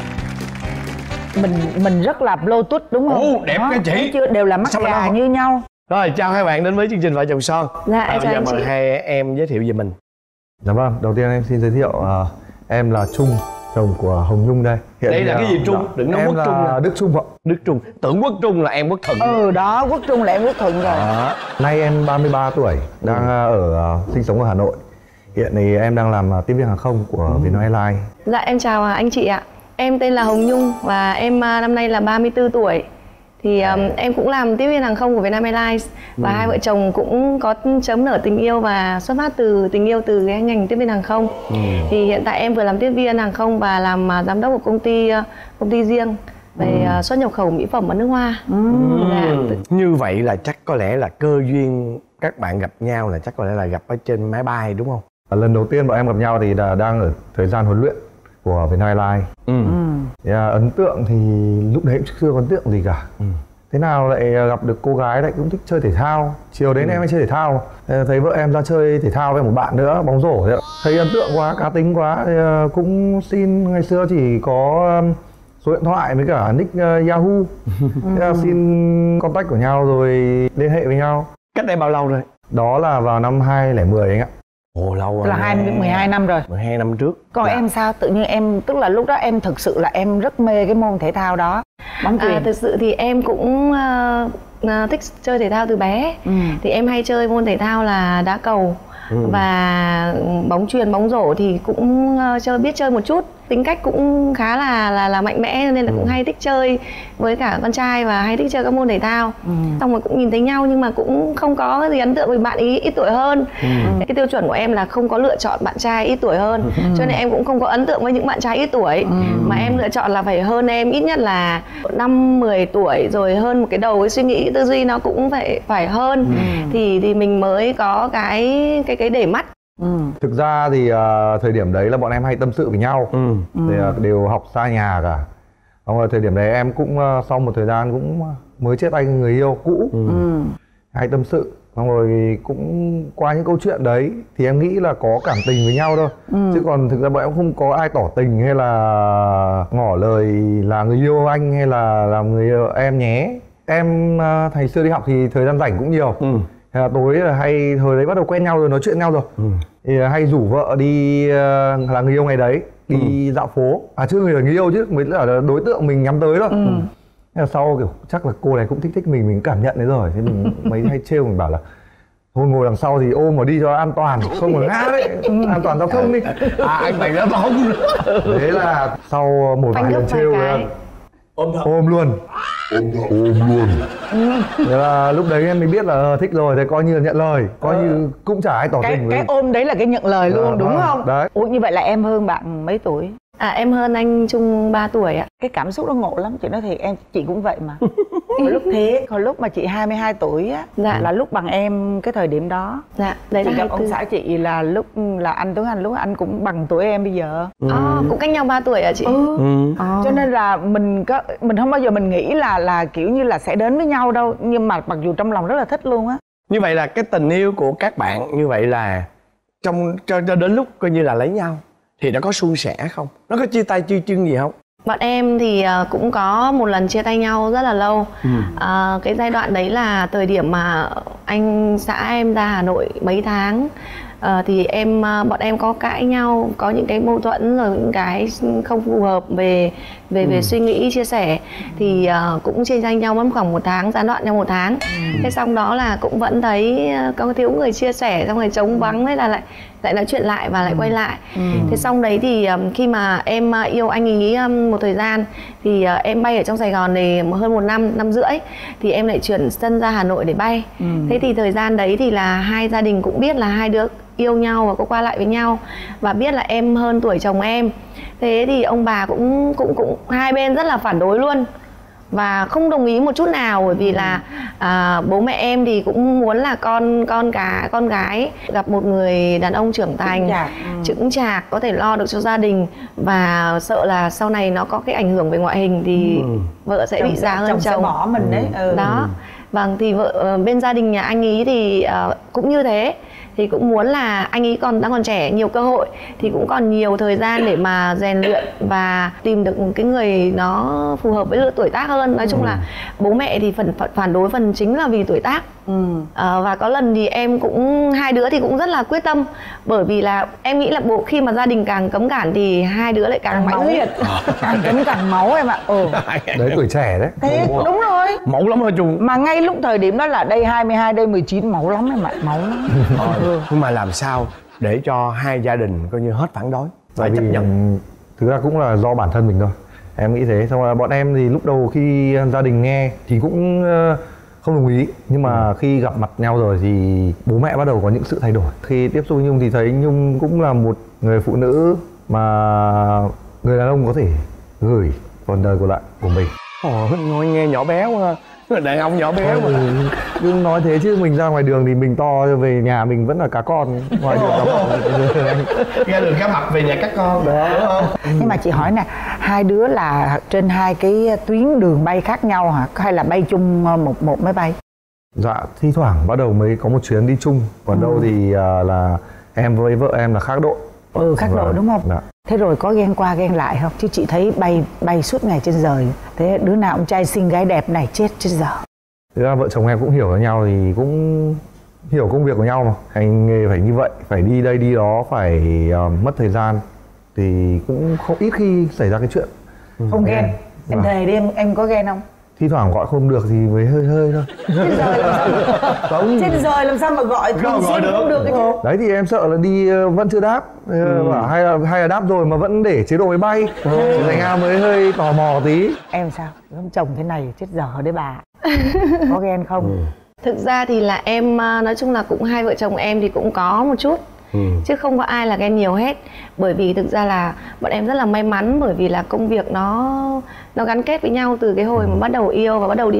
Mình mình rất là Bluetooth đúng không? Ồ, đẹp cái chị. Chưa đều là mắt gà như nhau. Rồi, chào hai bạn đến với chương trình Vợ Chồng Son. Dạ, em chào anh chị. Mời hai em giới thiệu về mình. Dạ vâng, đầu tiên em xin giới thiệu uh, em là Trung, chồng của Hồng Nhung đây. Hiện đây là cái gì Trung? Đừng nói Quốc Trung là Đức Trung ạ. Đức Trung. Tưởng Quốc Trung là em Quốc Thuận. Ừ đó, Quốc Trung là em Quốc Thuận rồi. À. Nay em ba mươi ba tuổi, đang ừ. ở uh, sinh sống ở Hà Nội. Hiện thì em đang làm uh, tiếp viên hàng không của ừ. Vietnam Airlines. Dạ em chào anh chị ạ. Em tên là Hồng Nhung và em uh, năm nay là ba mươi tư tuổi. Thì um, em cũng làm tiếp viên hàng không của Vietnam Airlines. Và ừ. hai vợ chồng cũng có chấm nở tình yêu và xuất phát từ tình yêu từ cái ngành tiếp viên hàng không. ừ. Thì hiện tại em vừa làm tiếp viên hàng không và làm uh, giám đốc của công ty uh, công ty riêng về ừ. uh, xuất nhập khẩu mỹ phẩm ở nước Hoa. ừ. Dạ. Như vậy là chắc có lẽ là cơ duyên các bạn gặp nhau là chắc có lẽ là gặp ở trên máy bay đúng không? Lần đầu tiên bọn em gặp nhau thì là đang ở thời gian huấn luyện của Vietnam Airlines. ừ. Thì, à, ấn tượng thì lúc đấy chưa có ấn tượng gì cả. ừ. Thế nào lại gặp được cô gái lại cũng thích chơi thể thao. Chiều đến ừ. em hay chơi thể thao, thấy vợ em ra chơi thể thao với một bạn nữa, bóng rổ thế ạ. Thấy ấn tượng quá, cá tính quá thì cũng xin, ngày xưa chỉ có số điện thoại với cả nick uh, Yahoo. Thế là xin contact của nhau rồi liên hệ với nhau. Cách đây bao lâu rồi? Đó là vào năm hai không một không anh ạ. Ồ lâu rồi. Là hai mười hai năm rồi. mười hai năm trước. Còn dạ. em sao? Tự nhiên em, tức là lúc đó em thực sự là em rất mê cái môn thể thao đó. Bóng chuyền. À, thực sự thì em cũng uh, uh, thích chơi thể thao từ bé. ừ. Thì em hay chơi môn thể thao là đá cầu. ừ. Và bóng chuyền, bóng rổ thì cũng uh, chơi biết chơi một chút. Tính cách cũng khá là là là mạnh mẽ nên là ừ. cũng hay thích chơi với cả con trai và hay thích chơi các môn thể thao. ừ. Xong rồi cũng nhìn thấy nhau nhưng mà cũng không có gì ấn tượng với bạn ý ít tuổi hơn. ừ. Cái tiêu chuẩn của em là không có lựa chọn bạn trai ít tuổi hơn. ừ. Cho nên em cũng không có ấn tượng với những bạn trai ít tuổi. ừ. Mà em lựa chọn là phải hơn em ít nhất là năm mười tuổi, rồi hơn một cái đầu cái suy nghĩ tư duy nó cũng phải phải hơn. ừ. thì thì mình mới có cái cái cái để mắt. Ừ. Thực ra thì uh, thời điểm đấy là bọn em hay tâm sự với nhau. ừ. Thì, uh, đều học xa nhà cả. Xong rồi thời điểm đấy em cũng uh, sau một thời gian cũng mới chia tay người yêu cũ. Ừ. Ừ. Hay tâm sự. Xong rồi cũng qua những câu chuyện đấy thì em nghĩ là có cảm tình với nhau thôi. Ừ. Chứ còn thực ra bọn em không có ai tỏ tình hay là ngỏ lời là người yêu anh hay là làm người yêu em nhé. Em uh, thời xưa đi học thì thời gian rảnh cũng nhiều. Ừ. Hay là tối là hay thời đấy bắt đầu quen nhau rồi, nói chuyện nhau rồi. Ừ. Thì hay rủ vợ đi uh, là người yêu ngày đấy đi ừ. dạo phố. À chưa người là người yêu chứ mới là đối tượng mình nhắm tới thôi. Ừ. Thế là sau kiểu chắc là cô này cũng thích thích mình, mình cảm nhận đấy rồi. Thế mình mấy hay trêu mình bảo là thôi ngồi đằng sau thì ôm mà đi cho an toàn, không mà ngã đấy, an toàn giao thông đi. À anh bày nó bóng. Thế là sau một vài lần trêu ôm ôm luôn. Ôm, ôm luôn. Thế là lúc đấy em mới biết là thích rồi, thế coi như là nhận lời, coi ờ. như cũng chả ai tỏ cái, tình với cái ôm đấy là cái nhận lời luôn, à, đúng à, không? Đấy. Ủa như vậy là em hơn bạn mấy tuổi? À em hơn anh Trung ba tuổi ạ. Cái cảm xúc đó ngộ lắm, chị nói thiệt, em chị cũng vậy mà. Hồi lúc thế, hồi lúc mà chị hai mươi hai tuổi á, dạ. là lúc bằng em cái thời điểm đó. Dạ, đấy chị là gặp ông xã chị là lúc là anh Tuấn Anh, lúc anh cũng bằng tuổi em bây giờ. Ừ. À, cũng cách nhau ba tuổi à chị? Ừ. Ừ. À. Cho nên là mình có mình không bao giờ mình nghĩ là là kiểu như là sẽ đến với nhau đâu, nhưng mà mặc dù trong lòng rất là thích luôn á. Như vậy là cái tình yêu của các bạn như vậy là trong cho, cho đến lúc coi như là lấy nhau thì đã có suôn sẻ không? Nó có chia tay chưa chưng gì không? Bọn em thì cũng có một lần chia tay nhau rất là lâu. Ừ. À, cái giai đoạn đấy là thời điểm mà anh xã em ra Hà Nội mấy tháng. À, thì em bọn em có cãi nhau, có những cái mâu thuẫn rồi những cái không phù hợp về về về ừ. suy nghĩ chia sẻ thì uh, cũng chia tay nhau mất khoảng một tháng, gián đoạn nhau một tháng. Ừ. Thế xong đó là cũng vẫn thấy có thiếu người chia sẻ, xong rồi trống vắng, thế là lại lại nói chuyện lại và lại ừ. quay lại. Ừ. Thế xong đấy thì um, khi mà em uh, yêu anh ấy um, một thời gian thì uh, em bay ở trong Sài Gòn này hơn một năm, năm rưỡi thì em lại chuyển sân ra Hà Nội để bay. Ừ. Thế thì thời gian đấy thì là hai gia đình cũng biết là hai đứa yêu nhau và có qua lại với nhau và biết là em hơn tuổi chồng em. Thế thì ông bà cũng cũng cũng hai bên rất là phản đối luôn và không đồng ý một chút nào, bởi vì là à, bố mẹ em thì cũng muốn là con con cả con gái gặp một người đàn ông trưởng thành, chững chạc, có thể lo được cho gia đình, và sợ là sau này nó có cái ảnh hưởng về ngoại hình thì ừ. vợ sẽ chồng bị già hơn chồng, chồng sẽ bỏ mình đấy. Ừ. Đó. Vâng, thì vợ bên gia đình nhà anh ý thì uh, cũng như thế, thì cũng muốn là anh ấy còn đang còn trẻ, nhiều cơ hội thì cũng còn nhiều thời gian để mà rèn luyện và tìm được một cái người nó phù hợp với tuổi tác hơn. Nói chung ừ. là bố mẹ thì phần phản đối phần chính là vì tuổi tác. Ừ. À, và có lần thì em cũng hai đứa thì cũng rất là quyết tâm, bởi vì là em nghĩ là bộ khi mà gia đình càng cấm cản thì hai đứa lại càng mãnh liệt, càng cấm càng máu em ạ. Ừ. Đấy tuổi trẻ đấy. Thế đúng, đúng rồi. Máu lắm hả Trung? Mà ngay lúc thời điểm đó là đây hai mươi hai, đây mười chín, máu lắm em ạ, máu lắm. Ừ. Nhưng mà làm sao để cho hai gia đình coi như hết phản đối, phải chấp nhận? Thực ra cũng là do bản thân mình thôi, em nghĩ thế. Xong rồi bọn em thì lúc đầu khi gia đình nghe thì cũng không đồng ý, nhưng mà ừ. khi gặp mặt nhau rồi thì bố mẹ bắt đầu có những sự thay đổi. Khi tiếp xúc với Nhung thì thấy Nhung cũng là một người phụ nữ mà người đàn ông có thể gửi phần đời của lại của mình. Ồ, nói nghe nhỏ bé quá. Đàn ông nhỏ bé mà. Nhung nói thế chứ mình ra ngoài đường thì mình to, về nhà mình vẫn là cá con. Ngoài đường cá mập. Ra đường cá mập, về nhà cá con. Đó, đúng không? Nhưng mà chị hỏi nè, hai đứa là trên hai cái tuyến đường bay khác nhau hả? Hay là bay chung một một máy bay? Dạ, thi thoảng bắt đầu mới có một chuyến đi chung. Còn ừ. đâu thì uh, là em với vợ em là khác độ. Ừ, khác độ đúng không? Dạ. Thế rồi có ghen qua ghen lại không? Chứ chị thấy bay bay suốt ngày trên trời. Thế đứa nào cũng trai xinh gái đẹp này, chết chết giờ. Thực ra vợ chồng em cũng hiểu nhau thì cũng hiểu công việc của nhau mà. Hành nghề phải như vậy, phải đi đây đi đó, phải uh, mất thời gian. Thì cũng không ít khi xảy ra cái chuyện. Không ghen. Em, em thề đi, em em có ghen không? Thi thoảng gọi không được thì mới hơi hơi thôi. Trên trời làm sao? Trên trời làm sao mà gọi thường xuyên không được cái chứ? Đấy thì em sợ là đi vẫn chưa đáp, ừ. hay là hay là đáp rồi mà vẫn để chế độ máy bay. Ừ. Thành ra mới hơi tò mò tí. Em sao? Ông chồng thế này chết dở đấy bà. Có ghen không? Ừ. Thực ra thì là em nói chung là cũng hai vợ chồng em thì cũng có một chút. Ừ. Chứ không có ai là ghen nhiều hết. Bởi vì thực ra là bọn em rất là may mắn, bởi vì là công việc nó nó gắn kết với nhau từ cái hồi ừ. mà bắt đầu yêu và bắt đầu đi học.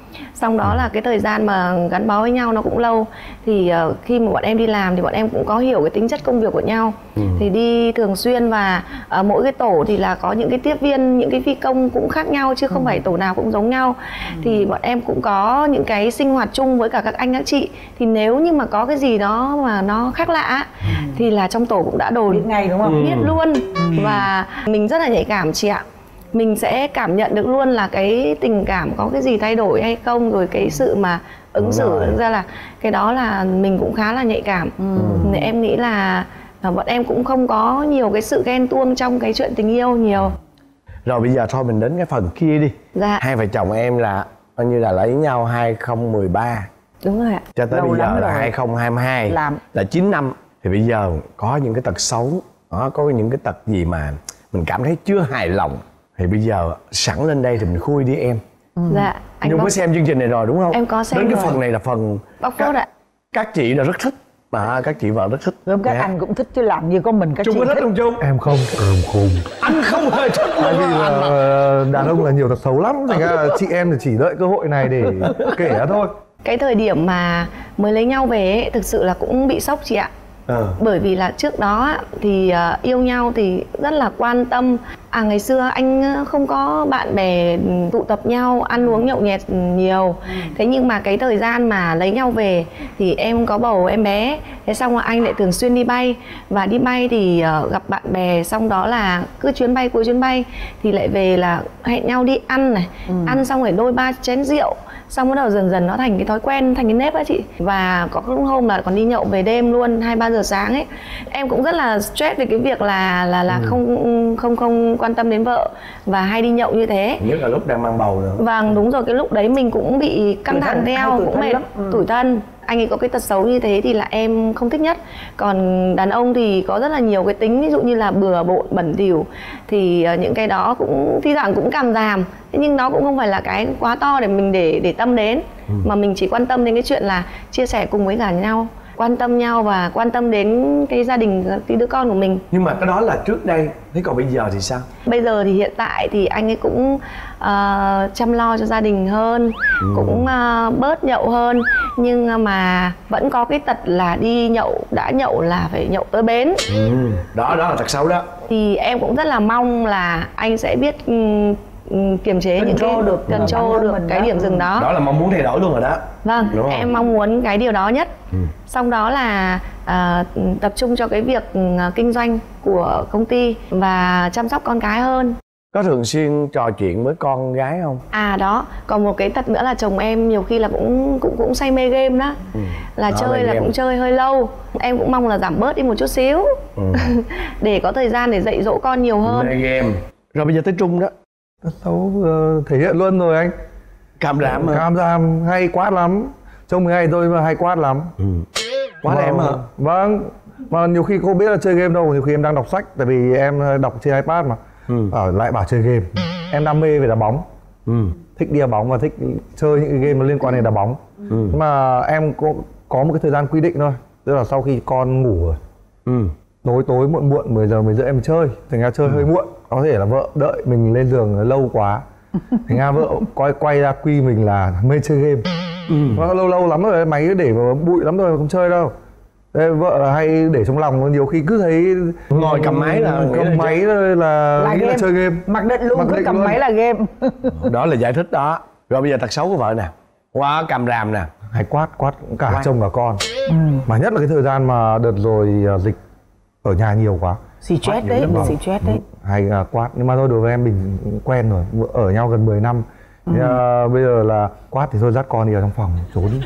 Xong đó là cái thời gian mà gắn bó với nhau nó cũng lâu. Thì uh, khi mà bọn em đi làm thì bọn em cũng có hiểu cái tính chất công việc của nhau. ừ. Thì đi thường xuyên và uh, mỗi cái tổ thì là có những cái tiếp viên, những cái phi công cũng khác nhau chứ không ừ. phải tổ nào cũng giống nhau. ừ. Thì bọn em cũng có những cái sinh hoạt chung với cả các anh các chị. Thì nếu như mà có cái gì đó mà nó khác lạ ừ. thì là trong tổ cũng đã đồn, biết ngay đúng không? ừ. biết luôn. ừ. Và mình rất là nhạy cảm chị ạ. Mình sẽ cảm nhận được luôn là cái tình cảm có cái gì thay đổi hay không, rồi cái sự mà ứng xử ra là cái đó là mình cũng khá là nhạy cảm. ừ. Nên em nghĩ là bọn em cũng không có nhiều cái sự ghen tuông trong cái chuyện tình yêu nhiều. Rồi bây giờ thôi mình đến cái phần kia đi. Dạ. Hai vợ chồng em là coi như là lấy nhau hai không một ba. Đúng rồi ạ. Cho tới Lâu bây giờ là rồi. hai không hai hai, Làm. là chín năm. Thì bây giờ có những cái tật xấu đó, có những cái tật gì mà mình cảm thấy chưa hài lòng, thì bây giờ sẵn lên đây thì mình khui đi em. ừ. Dạ. Anh Nhung bóc... có xem chương trình này rồi đúng không? Em có xem Đến cái rồi. phần này là phần bóc các, phốt ạ. các chị là rất thích. Mà các chị vợ rất thích. Gồm các Dạ. anh cũng thích chứ làm như có mình các Trung chị có thích thích. không Trung? Em không, em không. Anh không hề thích. Tại vì là ờ, đàn ông là nhiều tật xấu lắm, thành ra là chị em thì chỉ đợi cơ hội này để kể ra thôi. Cái thời điểm mà mới lấy nhau về ấy, thực sự là cũng bị sốc chị ạ. ờ. Bởi vì là trước đó á, thì uh, yêu nhau thì rất là quan tâm. À ngày xưa anh không có bạn bè tụ tập nhau, ăn uống nhậu nhẹt nhiều. Thế nhưng mà cái thời gian mà lấy nhau về thì em có bầu em bé. Thế xong rồi anh lại thường xuyên đi bay. Và đi bay thì uh, gặp bạn bè, xong đó là cứ chuyến bay cuối chuyến bay thì lại về là hẹn nhau đi ăn này. ừ. Ăn xong rồi đôi ba chén rượu. Xong bắt đầu dần dần nó thành cái thói quen, thành cái nếp á chị. Và có những hôm là còn đi nhậu về đêm luôn, hai ba giờ sáng ấy. Em cũng rất là stress về cái việc là là là ừ. không không không quan tâm đến vợ và hay đi nhậu như thế. Nhất là lúc đang mang bầu nữa. Vâng, đúng rồi, cái lúc đấy mình cũng bị căng thẳng theo, cũng mệt, ừ. tủi thân. Anh ấy có cái tật xấu như thế thì là em không thích nhất. Còn đàn ông thì có rất là nhiều cái tính, ví dụ như là bừa bộn, bẩn thỉu. Thì những cái đó cũng thi thoảng cũng càm ràm. Nhưng nó cũng không phải là cái quá to để mình để để tâm đến. ừ. Mà mình chỉ quan tâm đến cái chuyện là chia sẻ cùng với cả nhau, quan tâm nhau và quan tâm đến cái gia đình, cái đứa con của mình. Nhưng mà cái đó là trước đây, thế còn bây giờ thì sao? Bây giờ thì hiện tại thì anh ấy cũng uh, chăm lo cho gia đình hơn, ừ. cũng uh, bớt nhậu hơn. Nhưng mà vẫn có cái tật là đi nhậu, đã nhậu là phải nhậu tới bến. ừ. Đó, đó là tật xấu đó. Thì em cũng rất là mong là anh sẽ biết um, kiềm chế những cái được, control được cái điểm dừng đó. Đó là mong muốn thay đổi luôn rồi đó. Vâng, em mong muốn cái điều đó nhất. ừ. Xong đó là uh, tập trung cho cái việc uh, kinh doanh của công ty và chăm sóc con cái hơn. Có thường xuyên trò chuyện với con gái không? À đó, còn một cái tật nữa là chồng em nhiều khi là cũng cũng cũng say mê game đó. ừ. Là đó chơi là game. Cũng chơi hơi lâu. Em cũng mong là giảm bớt đi một chút xíu. ừ. Để có thời gian để dạy dỗ con nhiều hơn. Mê game. Rồi bây giờ tới Trung đó. Tật xấu uh, thể hiện luôn rồi anh. Càm ràm mà. Càm ràm hay quát lắm. Trông mười hai tôi mà hay quát lắm. ừ. Quát vâng, em hả? Vâng. Mà nhiều khi cô biết là chơi game đâu, nhiều khi em đang đọc sách. Tại vì em đọc trên iPad mà. ừ. Ở lại bảo chơi game. Em đam mê về đá bóng. ừ. Thích đi đá bóng và thích chơi những cái game liên quan đến đá bóng. ừ. Nhưng mà em có, có một cái thời gian quy định thôi. Tức là sau khi con ngủ rồi. ừ. Tối tối muộn muộn mười giờ mười rưỡi em chơi. Thành ra chơi ừ. hơi muộn. Có thể là vợ đợi mình lên giường lâu quá. Thành ra vợ quay quay ra quy mình là mê chơi game. ừ. Nó lâu lâu lắm rồi, máy để mà bụi lắm rồi không chơi đâu. Thế vợ là hay để trong lòng, nhiều khi cứ thấy ngồi cầm máy là cầm máy là, là, là, là chơi game. Mặc định luôn, Mặc cứ định cầm luôn. máy là game. Đó là giải thích đó. Rồi bây giờ tật xấu của vợ nè. Quá càm ràm nè. Hay quát, quát cả Quát. chồng cả con. ừ. Mà nhất là cái thời gian mà đợt rồi dịch ở nhà nhiều quá. Stress đấy, bị stress đấy. Hay uh, quát, nhưng mà thôi đối với em mình quen rồi, ở nhau gần mười năm. ừ. Thế, uh, bây giờ là quát thì thôi dắt con đi ở trong phòng trốn đi.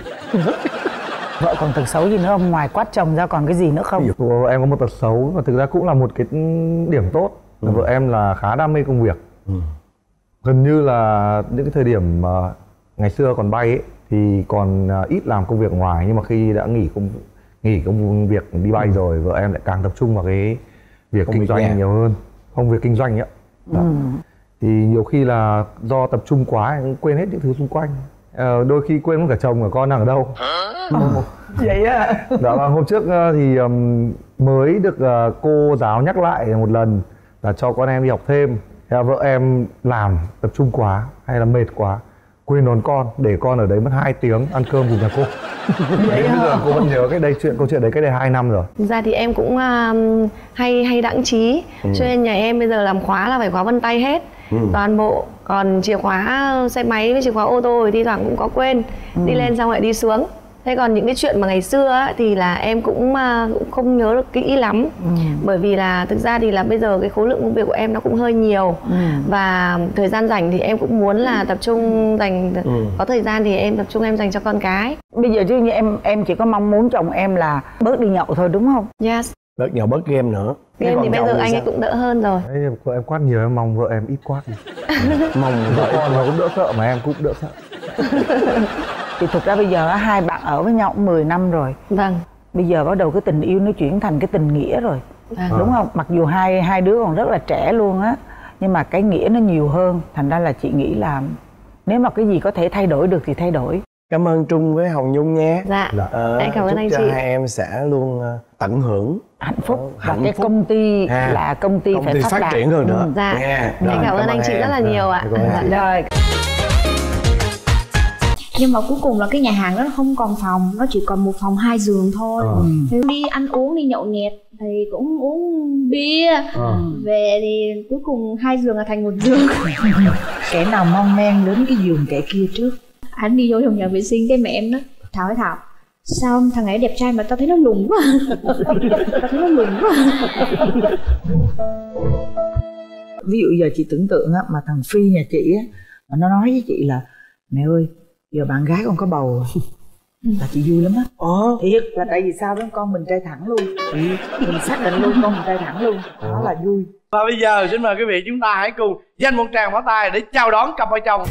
Vợ còn tật xấu gì nữa không? Ngoài quát chồng ra còn cái gì nữa không? Vợ em có một tật xấu mà thực ra cũng là một cái điểm tốt. ừ. Vợ em là khá đam mê công việc. ừ. Gần như là những cái thời điểm mà ngày xưa còn bay ấy, thì còn ít làm công việc ngoài, nhưng mà khi đã nghỉ công nghỉ công việc đi bay ừ. rồi, vợ em lại càng tập trung vào cái việc công kinh doanh nhà. nhiều hơn, công việc kinh doanh ấy. ừ. Thì nhiều khi là do tập trung quá cũng quên hết những thứ xung quanh. Ờ, đôi khi quên cả chồng cả con đang ở đâu. ừ. Vậy á. Đó là hôm trước thì um, mới được uh, cô giáo nhắc lại một lần là cho con em đi học thêm. Thế là vợ em làm tập trung quá hay là mệt quá, quên đón con, để con ở đấy mất hai tiếng ăn cơm cùng nhà cô. Đấy, bây giờ cô vẫn nhớ cái đây chuyện câu chuyện đấy cách đây hai năm rồi. Thực ra thì em cũng uh, hay hay đãng trí, ừ. cho nên nhà em bây giờ làm khóa là phải khóa vân tay hết, ừ. toàn bộ. Còn chìa khóa xe máy với chìa khóa ô tô thì thi thoảng cũng có quên, ừ. đi lên xong lại đi xuống. Thế còn những cái chuyện mà ngày xưa á, thì là em cũng, uh, cũng không nhớ được kỹ lắm, ừ. bởi vì là thực ra thì là bây giờ cái khối lượng công việc của em nó cũng hơi nhiều, ừ. và thời gian rảnh thì em cũng muốn là tập trung dành, ừ. có thời gian thì em tập trung em dành cho con cái. Bây giờ chứ như em em chỉ có mong muốn chồng em là bớt đi nhậu thôi đúng không? Yes. Bớt nhậu bớt game nữa. Game thì bây giờ anh ấy cũng đỡ hơn rồi. Đấy, vợ em quát nhiều, em mong vợ em ít quát đi. Mong vợ con nó cũng đỡ sợ mà em cũng đỡ sợ. Thì thực ra bây giờ hai bạn ở với nhau cũng mười năm rồi. Vâng. Bây giờ bắt đầu cái tình yêu nó chuyển thành cái tình nghĩa rồi, vâng. đúng không? Mặc dù hai hai đứa còn rất là trẻ luôn á, nhưng mà cái nghĩa nó nhiều hơn. Thành ra là chị nghĩ là nếu mà cái gì có thể thay đổi được thì thay đổi. Cảm ơn Trung với Hồng Nhung nha. Dạ, ờ, em cảm ơn anh chị. Chúc cho hai em sẽ luôn tận hưởng hạnh phúc ờ, và cái phúc. Công ty à, là công ty công phải ty phát, phát triển hơn nữa. Ừ, dạ, yeah. Rồi, em cảm ơn anh chị rất là nhiều ạ. Rồi. Nhưng mà cuối cùng là cái nhà hàng đó nó không còn phòng, nó chỉ còn một phòng hai giường thôi. ừ. Thế đi ăn uống, đi nhậu nhẹt thì cũng uống bia, ừ. về thì cuối cùng hai giường là thành một giường. Kẻ nào mon men đến cái giường kẻ kia trước. Anh đi vô trong nhà vệ sinh, cái mẹ em nói Thảo ơi Thảo, sao thằng ấy đẹp trai mà tao thấy nó lùn quá. Tao thấy nó lùn quá. Ví dụ giờ chị tưởng tượng á, mà thằng Phi nhà chị á, mà nó nói với chị là mẹ ơi, giờ bạn gái con có bầu rồi, là chị vui lắm á. Ồ, thiệt là tại vì sao đó con mình trai thẳng luôn, ừ. mình xác định luôn con mình trai thẳng luôn, đó là vui. Và bây giờ xin mời quý vị chúng ta hãy cùng dành một tràng pháo tay để chào đón cặp vợ chồng.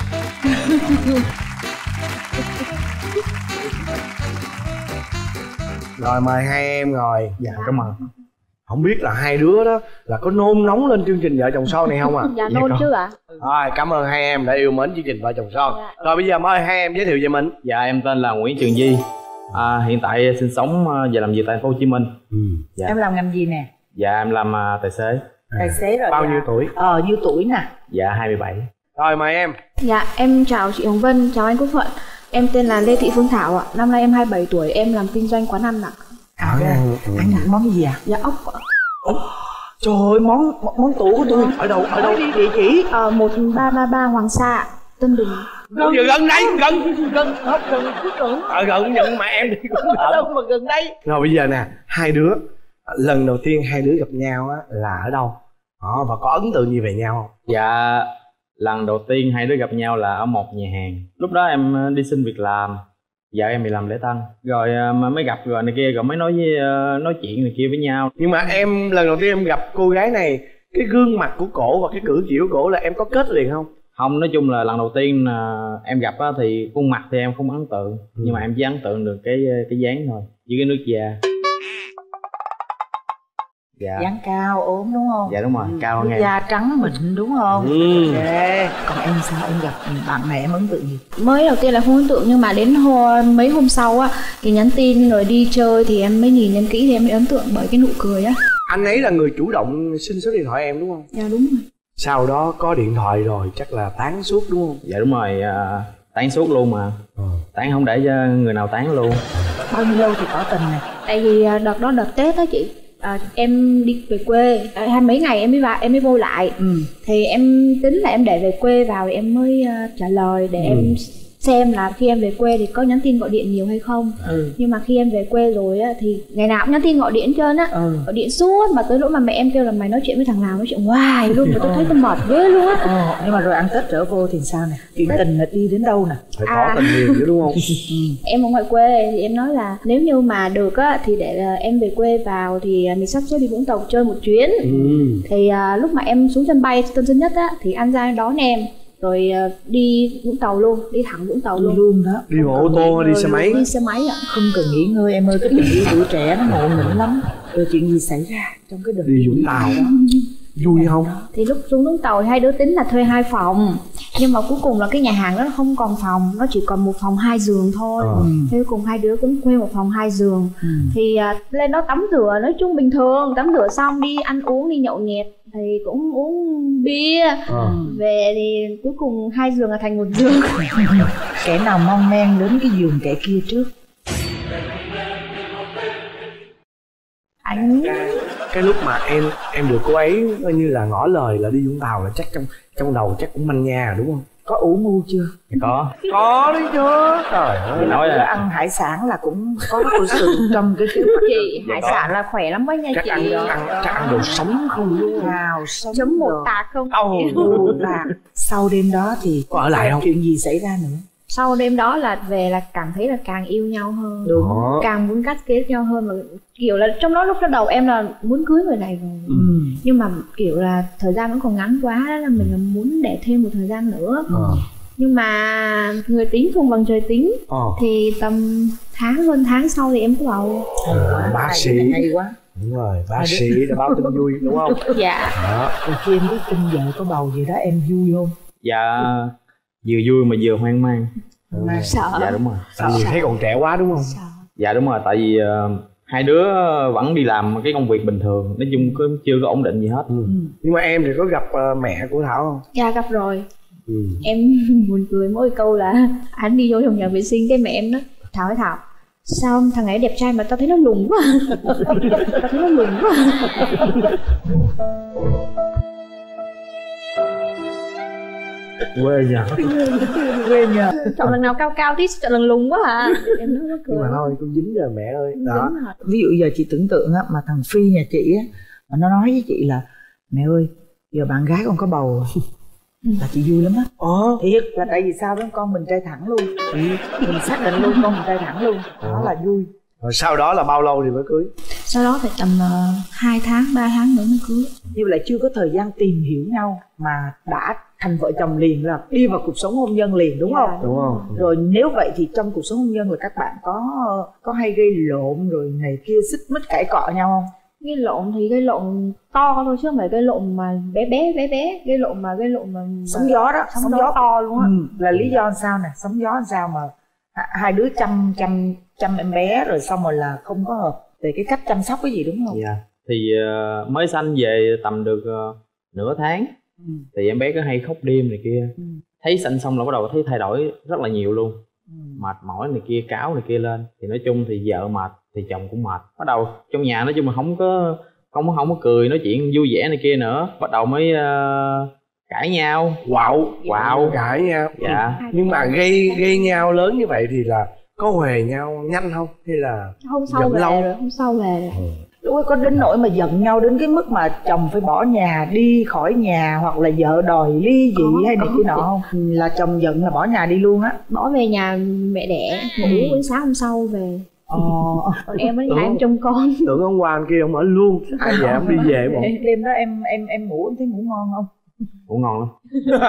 Rồi mời hai em ngồi. Dạ cảm ơn. Không biết là hai đứa đó là có nôn nóng lên chương trình Vợ Chồng Son này không ạ? À? Dạ nôn chứ ạ. À? Rồi cảm ơn hai em đã yêu mến chương trình Vợ Chồng Son. Dạ. Rồi bây giờ mời hai em giới thiệu về mình. Dạ em tên là Nguyễn Trường Di, à, hiện tại sinh sống và làm việc tại thành phố Hồ Chí Minh. Ừ. Dạ. Em làm ngành gì nè? Dạ em làm uh, tài xế. Tài xế rồi. Bao dạ. nhiêu tuổi? Ờ nhiêu tuổi nè? Dạ hai mươi bảy. Rồi mời em. Dạ em chào chị Hồng Vân, chào anh Quốc Thuận. Em tên là Lê Thị Phương Thảo ạ. Năm nay em hai mươi bảy tuổi, em làm kinh doanh quán ăn ạ. À, à ừ. Anh ăn món gì ạ? À? Dạ ốc ạ. Ủa? Trời ơi, món món tủ của tôi. Ở đâu? Ở đâu đi địa chỉ? Ờ một ba ba ba Hoàng Sa, Tân Bình. Gần gần đây, gần gần không gần phút nữa. Ở gần nhận mà em đi cũng ở đâu mà gần đây. Rồi bây giờ nè, hai đứa lần đầu tiên hai đứa gặp nhau á là ở đâu? Đó, và có ấn tượng gì về nhau không? Dạ lần đầu tiên hai đứa gặp nhau là ở một nhà hàng. Lúc đó em đi xin việc làm, vợ em bị làm lễ tân, rồi mà mới gặp rồi này kia, rồi mới nói với nói chuyện này kia với nhau. Nhưng mà em lần đầu tiên em gặp cô gái này, cái gương mặt của cổ và cái cử chỉ của cổ là em có kết liền không? Không, nói chung là lần đầu tiên em gặp á thì khuôn mặt thì em không ấn tượng, ừ. nhưng mà em chỉ ấn tượng được cái cái dáng thôi, với cái nước da. Dạ. Dáng cao ốm đúng không? Dạ đúng rồi, cao hơn em. Da trắng mịn đúng không? Ừ. Yeah. Còn em sao, em gặp bạn này em ấn tượng gì? Mới đầu tiên là không ấn tượng, nhưng mà đến hôm, mấy hôm sau á thì nhắn tin rồi đi chơi thì em mới nhìn em kỹ thì em mới ấn tượng bởi cái nụ cười á. Anh ấy là người chủ động xin số điện thoại em đúng không? Dạ đúng rồi. Sau đó có điện thoại rồi chắc là tán suốt đúng không? Dạ đúng rồi, à, tán suốt luôn mà. Ừ. Tán không để cho người nào tán luôn. Bao nhiêu lâu thì tỏ tình này? Tại vì đợt đó đợt Tết đó chị, à, em đi về quê, à, hai mấy ngày em mới vào em mới vô lại, ừ. thì em tính là em để về quê vào thì em mới uh, trả lời để ừ. em xem là khi em về quê thì có nhắn tin gọi điện nhiều hay không. ừ. Nhưng mà khi em về quê rồi á thì ngày nào cũng nhắn tin gọi điện hết trơn á, ừ. gọi điện suốt, mà tới lúc mà mẹ em kêu là mày nói chuyện với thằng nào nói chuyện hoài luôn, mà tôi thấy tôi mệt ghê luôn á. ờ, nhưng mà rồi ăn Tết trở vô thì sao nè, chuyện Tết... tình là đi đến đâu nè? Phải có à. tình nhiều chứ đúng không? Em ở ngoài quê thì em nói là nếu như mà được á thì để em về quê vào thì mình sắp xếp đi Vũng Tàu chơi một chuyến. ừ. Thì uh, lúc mà em xuống sân bay Tân Sơn Nhất á thì anh ra đón em rồi uh, đi Vũng Tàu luôn, đi thẳng Vũng Tàu luôn. Luôn đó. Đi bộ ô tô hay đi xe máy? Đi xe máy ạ. Không cần nghỉ ngơi em ơi, cái tình yêu tuổi trẻ nó ngộ nghĩnh lắm. Rồi chuyện gì xảy ra trong cái đợt đi Vũng Tàu đó? Vui không? Thì lúc xuống Vũng Tàu thì hai đứa tính là thuê hai phòng, nhưng mà cuối cùng là cái nhà hàng đó nó không còn phòng, nó chỉ còn một phòng hai giường thôi. ừ. Thế cuối cùng hai đứa cũng thuê một phòng hai giường. ừ. Thì uh, lên đó tắm rửa nói chung bình thường, tắm rửa xong đi ăn uống, đi nhậu nhẹt thì cũng uống bia. À. Về thì cuối cùng hai giường là thành một giường. Kẻ nào mon men đến cái giường kẻ kia trước? Anh cái, cái lúc mà em em được cô ấy coi như là ngỏ lời là đi Vũng Tàu là chắc trong trong đầu chắc cũng manh nha đúng không? Có ủ mưu chưa? Có. Có đấy chứ. Trời ơi. Nói là ăn hải sản là cũng có của sự trong cái kế hoạch. Chị hải sản là khỏe lắm đó nha chắc chị. Ăn, ăn, chắc ăn đồ sống không luôn. Hào sống Chấm một đồ. tạc không? Ồ, là sau đêm đó thì có ở lại không? Chuyện gì xảy ra nữa? Sau đêm đó là về là cảm thấy là càng yêu nhau hơn. Đúng. Càng muốn cắt kết nhau hơn, mà kiểu là trong đó lúc đó đầu em là muốn cưới người này rồi. Ừ. Nhưng mà kiểu là thời gian vẫn còn ngắn quá, đó là mình là muốn để thêm một thời gian nữa. Ừ. Nhưng mà người tính không bằng trời tính. Ờ. Thì tầm tháng hơn tháng sau thì em có bầu. À, bác sĩ hay quá. Đúng rồi, bác sĩ đã báo tin vui đúng không? Dạ. Đó. Rồi khi em biết tin vợ có bầu gì đó em vui không? Dạ vừa vui mà vừa hoang mang. Mà sợ. Dạ đúng rồi. Tại vì thấy còn trẻ quá đúng không? Sợ. Dạ đúng rồi, tại vì uh, hai đứa vẫn đi làm cái công việc bình thường, nói chung có, chưa có ổn định gì hết. Ừ. Nhưng mà em thì có gặp uh, mẹ của Thảo không? Dạ gặp rồi. Ừ. Em buồn cười mỗi câu là anh đi vô trong nhà vệ sinh, cái mẹ em nói Thảo ơi Thảo, sao thằng ấy đẹp trai mà tao thấy nó lùn quá. Tao thấy nó lùn quá. Quê nhờ. Quê nhờ. Chọn lần nào cao cao tí, chọn lần lùn quá hả? Em nói nó cười. Nhưng mà thôi cũng dính rồi mẹ ơi. Đó. Ví dụ giờ chị tưởng tượng á, mà thằng Phi nhà chị á, mà nó nói với chị là mẹ ơi, giờ bạn gái con có bầu rồi. Là chị vui lắm á. Ồ. Thiệt là tại vì sao đó con mình trai thẳng luôn. Ừ. Mình xác định luôn con mình trai thẳng luôn. Đó là vui. Rồi sau đó là bao lâu thì mới cưới? Sau đó phải tầm uh, hai tháng, ba tháng nữa mới cưới. Như vậy là chưa có thời gian tìm hiểu nhau mà đã thành vợ chồng liền, là đi vào cuộc sống hôn nhân liền đúng không? Đúng không? Rồi nếu vậy thì trong cuộc sống hôn nhân là các bạn có có hay gây lộn rồi này kia, xích mích cãi cọ nhau không? Gây lộn thì gây lộn to thôi chứ không phải gây lộn mà bé bé bé bé, gây lộn mà gây lộn mà sóng gió đó, sóng, sóng gió, gió to luôn á. Ừ, là lý do sao nè, sóng gió sao mà hai đứa chăm chăm chăm em bé rồi xong rồi là không có hợp về cái cách chăm sóc cái gì đúng không? Dạ. Thì uh, mới sanh về tầm được uh, nửa tháng. Ừ. Thì em bé có hay khóc đêm này kia. Ừ. Thấy sanh xong là bắt đầu thấy thay đổi rất là nhiều luôn. Ừ. Mệt mỏi này kia, cáo này kia lên. Thì nói chung thì vợ mệt thì chồng cũng mệt. Bắt đầu trong nhà nói chung là không có không có không có cười nói chuyện vui vẻ này kia nữa. Bắt đầu mới uh, cãi nhau. Quạo. Quạo. Cãi nhau. Dạ. Nhưng mà gây gây nhau lớn như vậy thì là có huề nhau nhanh không hay là hôm sau về lâu? Rồi hôm sau về rồi. Ừ. Đúng rồi, có đến nỗi mà giận nhau đến cái mức mà chồng phải bỏ nhà đi khỏi nhà, hoặc là vợ đòi ly dị có, hay này kia nọ không? Là chồng giận là bỏ nhà đi luôn á, bỏ về nhà mẹ đẻ ngủ ừ. đến sáng hôm sau về. Ờ. Còn em với hai em trông con. Tưởng ông Hoàng kia ông ở luôn, ai về ông đi về một. Đêm đó em em em ngủ em thấy ngủ ngon không? Ngủ ngon lắm.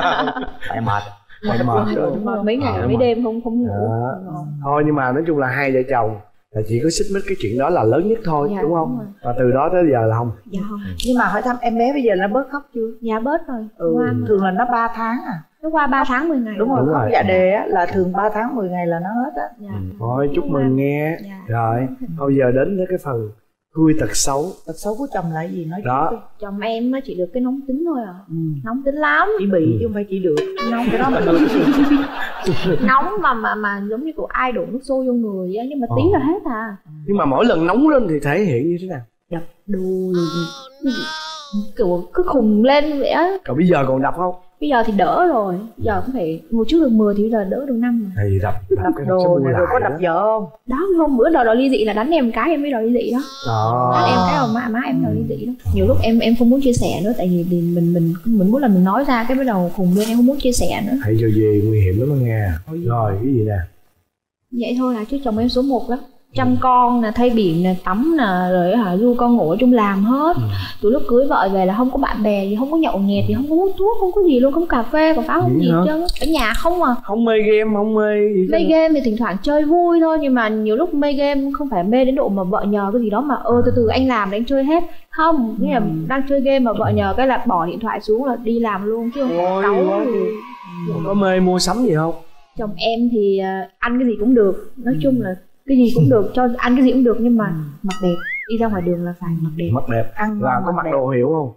Tại mệt. Tại mệt rồi. Mấy ngày à, mấy đêm không không ngủ. À. Thôi nhưng mà nói chung là hai vợ chồng là chỉ có xích mích cái chuyện đó là lớn nhất thôi. Dạ, đúng không? Đúng và từ đó tới giờ là không. Dạ không. Nhưng mà hỏi thăm em bé bây giờ nó bớt khóc chưa? Dạ bớt rồi. Ừ. Thường là nó ba tháng à? Nó qua ba tháng mười ngày. Đúng rồi, đúng khóc rồi. Dạ đề á là thường ba tháng mười ngày là nó hết á. Dạ. Ừ. Thôi chúc mừng nghe. Dạ. Rồi bây giờ đến với cái phần vui tật xấu. Tật xấu của chồng là gì nói đó? Chồng em chỉ được cái nóng tính thôi à. Ừ. Nóng tính lắm. Chỉ bị ừ. chứ không phải chỉ được. Nóng cái đó mà được cái gì? Nóng mà mà mà giống như của ai đổ nước sôi vô người á, nhưng mà tí là hết à. Nhưng mà mỗi lần nóng lên thì thể hiện như thế nào? Đập đùi oh, kiểu cứ khùng lên vậy á. Còn bây giờ còn đập không? Bây giờ thì đỡ rồi, giờ cũng phải hồi trước được mười thì bây giờ đỡ được năm rồi. Thì đập đập, đập đồ này rồi có đập vợ không? Đó hôm bữa đòi đòi ly dị là đánh em cái em mới đòi ly dị đó. À. Đánh em cái rồi má má em đòi ly dị đó. Nhiều lúc em em không muốn chia sẻ nữa, tại vì mình mình mình mình muốn là mình nói ra cái bắt đầu khùng lên, em không muốn chia sẻ nữa. Hãy cho gì nguy hiểm lắm đó nghe. Rồi cái gì nè? Vậy thôi là chứ chồng em số một lắm. Chăm con nè, thay biển nè, tắm nè, rồi hả du con ngủ chung làm hết. Ừ. Từ lúc cưới vợ về là không có bạn bè gì, không có nhậu nhẹt gì, không có hút thuốc, không có gì luôn, không cà phê, cà pháo, không gì hết trơn. Ở nhà không à. Không mê game, không mê gì. Mê game thì thỉnh thoảng chơi vui thôi, nhưng mà nhiều lúc mê game không phải mê đến độ mà vợ nhờ cái gì đó mà ơ từ từ anh làm để anh chơi hết. Không, nghĩa là đang chơi game mà vợ nhờ cái là bỏ điện thoại xuống là đi làm luôn chứ không cáu gì. Có mê mua sắm gì không? Chồng em thì ăn cái gì cũng được, nói ừ. chung là cái gì cũng được, cho ăn cái gì cũng được, nhưng mà ừ. mặc đẹp, đi ra ngoài đường là phải mặc đẹp. Mặc đẹp, ăn là có mặc đồ hiệu không?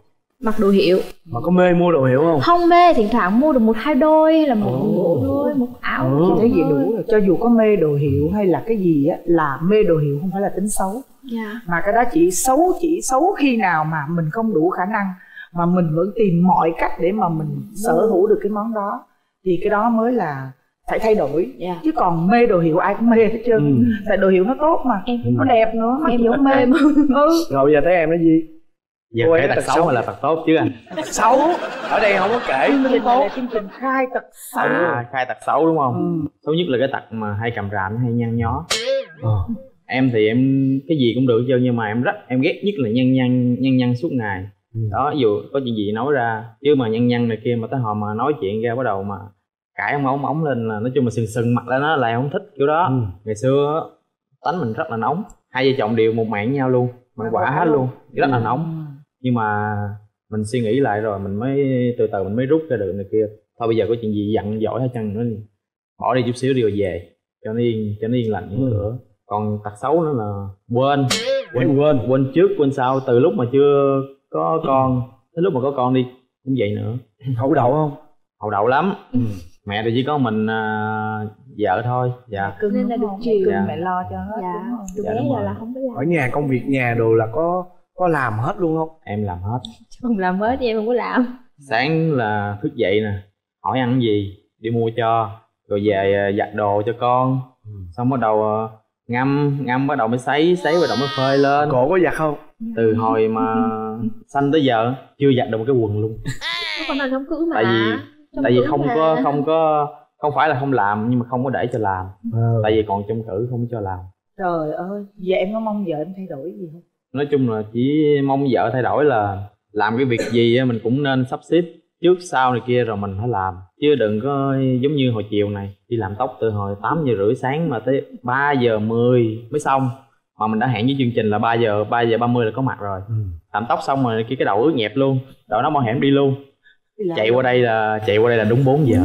mặc đồ hiệu. Mà có mê mua đồ hiệu không? Không mê, thỉnh thoảng mua được một hai đôi hay là một bộ thôi, một áo. Ừ. Chị thấy vậy đủ rồi. Cho dù có mê đồ hiệu hay là cái gì á, là mê đồ hiệu không phải là tính xấu. Yeah. Mà cái đó chỉ xấu chỉ xấu khi nào mà mình không đủ khả năng, mà mình vẫn tìm mọi cách để mà mình sở hữu được cái món đó, thì cái đó mới là phải thay đổi. Yeah. Chứ còn mê đồ hiệu ai cũng mê hết trơn. Ừ. Tại đồ hiệu nó tốt mà, em nó đẹp nữa, mà em không mê mà. Ừ. Rồi bây giờ thấy em nói gì? Giờ kể tật xấu hay là tật tốt chứ anh? Tật xấu ở đây không có kể. Tốt. Chương trình khai tật xấu. À, khai tật xấu đúng không? Ừ. Xấu nhất là cái tật mà hay cầm ràm hay nhăn nhó. Ờ. Em thì em cái gì cũng được hết trơn, nhưng mà em rất em ghét nhất là nhăn nhăn nhăn nhăn suốt ngày. Ừ. Đó, ví dụ có chuyện gì nói ra chứ mà nhăn nhăn này kia, mà tới hồi mà nói chuyện ra bắt đầu mà cãi ống ống ống lên là nói chung là sừng sừng mặt lên, nó là em không thích kiểu đó. Ừ. Ngày xưa tánh mình rất là nóng, hai vợ chồng đều một mạng với nhau luôn, bằng quả hết luôn, rất là nóng. Nhưng mà mình suy nghĩ lại rồi mình mới từ từ mình mới rút ra được này kia. Thôi bây giờ có chuyện gì dặn dỗi hết trơn, nó bỏ đi chút xíu đi rồi về cho nó yên, cho nó yên lành những cửa. Còn tật xấu nữa là quên quên quên quên trước quên sau, từ lúc mà chưa có con tới lúc mà có con đi cũng vậy nữa. Hậu đậu không? Hậu đậu lắm. Ừ. Mẹ thì chỉ có mình uh, vợ thôi. Dạ. Cưng nên là được chiều. Cưng mẹ lo cho hết. Dạ. Đúng không? Từ dạ, bé giờ là không biết làm. Ở nhà công việc nhà đồ là có có làm hết luôn không? Em làm hết. Không làm hết thì em không có làm. Sáng là thức dậy nè, hỏi ăn gì đi mua cho, rồi về uh, giặt đồ cho con. Ừ. Xong bắt đầu uh, ngâm ngâm bắt đầu mới sấy sấy bắt đầu mới phơi lên. Cổ có giặt không? Từ hồi mà sanh tới giờ chưa giặt được một cái quần luôn. Con là chống cự mà. Tại vì trong tại vì không mà. có không có không phải là không làm, nhưng mà không có để cho làm. Ừ. Tại vì còn trong cử không cho làm. Trời ơi, vậy em có mong vợ em thay đổi gì không? Nói chung là chỉ mong vợ thay đổi là làm cái việc gì mình cũng nên sắp xếp trước sau này kia rồi mình phải làm, chứ đừng có giống như hồi chiều này đi làm tóc từ hồi tám giờ rưỡi sáng mà tới ba giờ mười mới xong, mà mình đã hẹn với chương trình là ba giờ ba giờ ba mươi là có mặt rồi. Ừ. Làm tóc xong rồi kia cái đầu ướt nhẹp luôn, đội nó mau hẻm đi luôn. Chạy qua đây là chạy qua đây là đúng bốn giờ.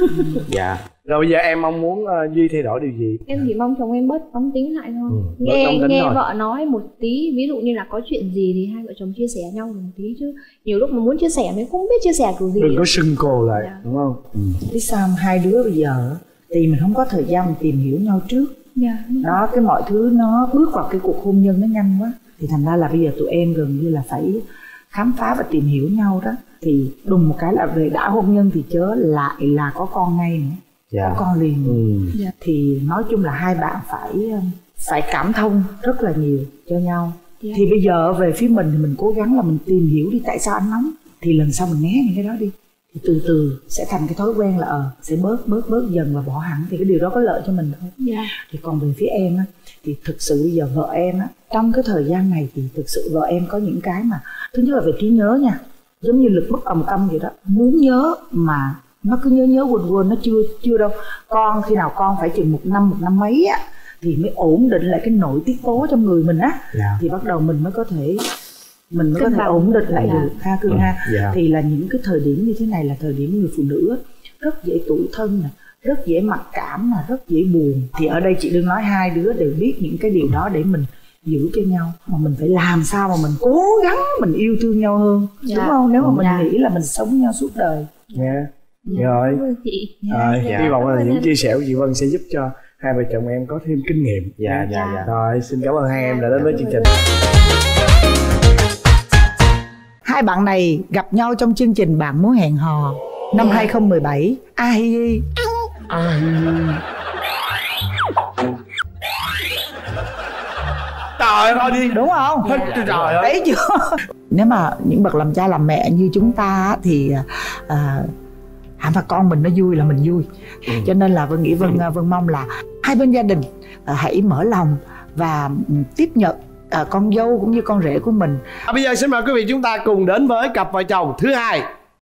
Dạ. Rồi bây giờ em mong muốn uh, Duy thay đổi điều gì? Em chỉ mong chồng em bớt nóng tính lại thôi. Ừ, nghe nghe thôi. Vợ nói một tí, ví dụ như là có chuyện gì thì hai vợ chồng chia sẻ nhau một tí, chứ nhiều lúc mà muốn chia sẻ mới không biết chia sẻ kiểu gì. Đừng có sưng cô lại, dạ. Đúng không? Ừ. Biết sao hai đứa bây giờ thì mình không có thời gian mình tìm hiểu nhau trước. Dạ. Đó, cái mọi thứ nó bước vào cái cuộc hôn nhân nó nhanh quá, thì thành ra là bây giờ tụi em gần như là phải khám phá và tìm hiểu nhau đó. Thì đùng một cái là về đã hôn nhân thì chớ lại là có con ngay nữa. Dạ. Có con liền. Ừ. Dạ. Thì nói chung là hai bạn phải phải cảm thông rất là nhiều cho nhau. Dạ. Thì bây giờ về phía mình thì mình cố gắng là mình tìm hiểu đi tại sao anh nóng, thì lần sau mình né những cái đó đi, thì từ từ sẽ thành cái thói quen là ờ sẽ bớt bớt bớt dần và bỏ hẳn, thì cái điều đó có lợi cho mình thôi. Dạ. Thì còn về phía em á, thì thực sự bây giờ vợ em á, trong cái thời gian này thì thực sự vợ em có những cái mà thứ nhất là về trí nhớ nha, giống như lực bất tòng tâm vậy đó, muốn nhớ mà nó cứ nhớ nhớ quên quên, nó chưa chưa đâu. Con khi nào con phải chừng một năm một năm mấy á thì mới ổn định lại cái nội tiết tố trong người mình á. Yeah. Thì bắt đầu mình mới có thể mình mới Cân có thể ổn định lại yeah. được ha cưng. Yeah. ha. Yeah. Thì là những cái thời điểm như thế này là thời điểm người phụ nữ á, rất dễ tủi thân nè, rất dễ mặc cảm nè, rất dễ buồn. Thì ở đây chị đừng nói hai đứa đều biết những cái điều đó để mình giữ cho nhau, mà mình phải làm sao mà mình cố gắng mình yêu thương nhau hơn. Dạ. Đúng không? Nếu mà mình dạ. nghĩ là mình sống nhau suốt đời. Dạ. Dạ. Rồi. Chị. Rồi. Dạ. Hy vọng là những chia sẻ của chị Vân sẽ giúp cho hai vợ chồng em có thêm kinh nghiệm. Dạ dạ dạ. Rồi, xin cảm ơn hai em đã đến với chương trình. Hai bạn này gặp nhau trong chương trình Bạn Muốn Hẹn Hò năm hai không một bảy. A hi hi. A hi hi. Trời ơi đi. Đúng không? Dạ, dạ, trời ơi. Thấy chưa? Nếu mà những bậc làm cha làm mẹ như chúng ta thì à, hãy mà con mình nó vui là mình vui. Ừ. Cho nên là Vân nghĩ Vân Vân mong là hai bên gia đình à, hãy mở lòng và tiếp nhận à, con dâu cũng như con rể của mình. À, bây giờ xin mời quý vị chúng ta cùng đến với cặp vợ chồng thứ hai.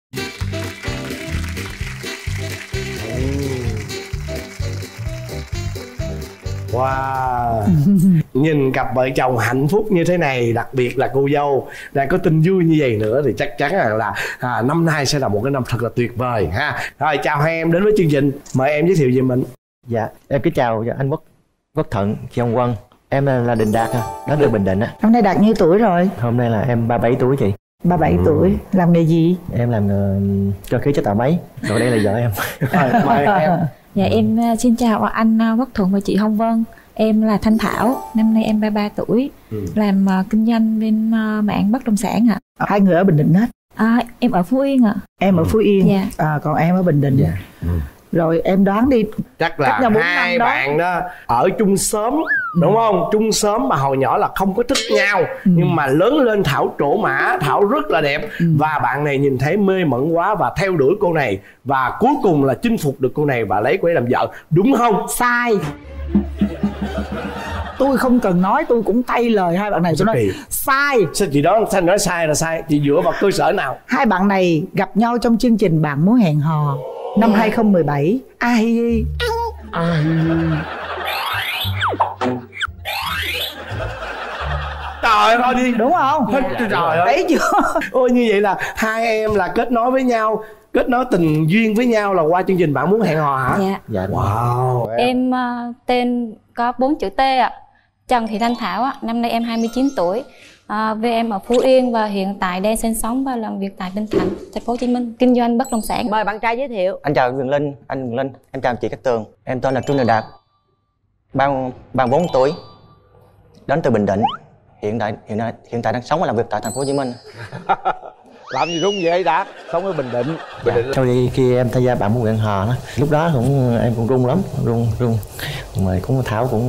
Wow. Nhìn cặp vợ chồng hạnh phúc như thế này, đặc biệt là cô dâu đang có tin vui như vậy nữa, thì chắc chắn là, là à, năm nay sẽ là một cái năm thật là tuyệt vời ha. Rồi chào hai em đến với chương trình, mời em giới thiệu về mình. Dạ em kính chào anh Quốc Quốc Thận, chị Ông Quân. Em là Đình Đạt, đến từ Bình Định á. Năm nay Đạt nhiêu tuổi rồi? Hôm nay là em ba mươi bảy tuổi chị. ba mươi bảy ừ. tuổi, làm nghề gì? Em làm uh, cơ khí chế tạo máy, rồi đây là vợ em. Rồi, mời em. Dạ em uh, xin chào anh uh, Quốc Thuận và chị Hồng Vân. Em là Thanh Thảo, năm nay em ba mươi ba tuổi, ừ. làm uh, kinh doanh bên uh, mảng bất động sản ạ. À. Hai người ở Bình Định hết? À, em ở Phú Yên ạ. Em ở Phú Yên, dạ. À, còn em ở Bình Định. Dạ. Ừ. Rồi em đoán đi. Chắc là hai đó. Bạn đó ở chung xóm, đúng không? Chung xóm mà hồi nhỏ là không có thích nhau, ừ. nhưng mà lớn lên Thảo trổ mã, Thảo rất là đẹp, ừ. và bạn này nhìn thấy mê mẩn quá và theo đuổi cô này, và cuối cùng là chinh phục được cô này và lấy cô ấy làm vợ, đúng không? Sai. Tôi không cần nói, tôi cũng tay lời hai bạn này. Tôi nói kỳ. Sai. Sao chị đó sao nói sai là sai? Chị dựa vào cơ sở nào? Hai bạn này gặp nhau trong chương trình Bạn Muốn Hẹn Hò năm hai không một bảy. A hi hi. A hi hi. Trời ơi đi. Đúng không? Hết dạ, trời ơi. Thấy chưa? Ôi như vậy là hai em là kết nối với nhau, kết nối tình duyên với nhau là qua chương trình Bạn Muốn Hẹn Hò hả? Dạ. Dạ. Wow. Em uh, tên có bốn chữ T ạ. Trần Thị Thanh Thảo ạ. Năm nay em hai mươi chín tuổi. À, về em ở Phú Yên và hiện tại đang sinh sống và làm việc tại Bình Thạnh, thành phố Hồ Chí Minh, kinh doanh bất động sản. Mời bạn trai giới thiệu. Anh chào Quyền Linh, anh Quyền Linh. Em chào chị Cát Tường. Em tên là Trương Đình Đạt, ba mươi bốn tuổi, đến từ Bình Định. Hiện tại hiện tại hiện tại đang sống và làm việc tại thành phố Hồ Chí Minh. Làm gì đúng vậy Đạt? Sống ở Bình Định. Bình Định. Sau khi khi em tham gia Bạn Muốn Hẹn Hò đó, lúc đó cũng em cũng run lắm, run run. Mà cũng Thảo cũng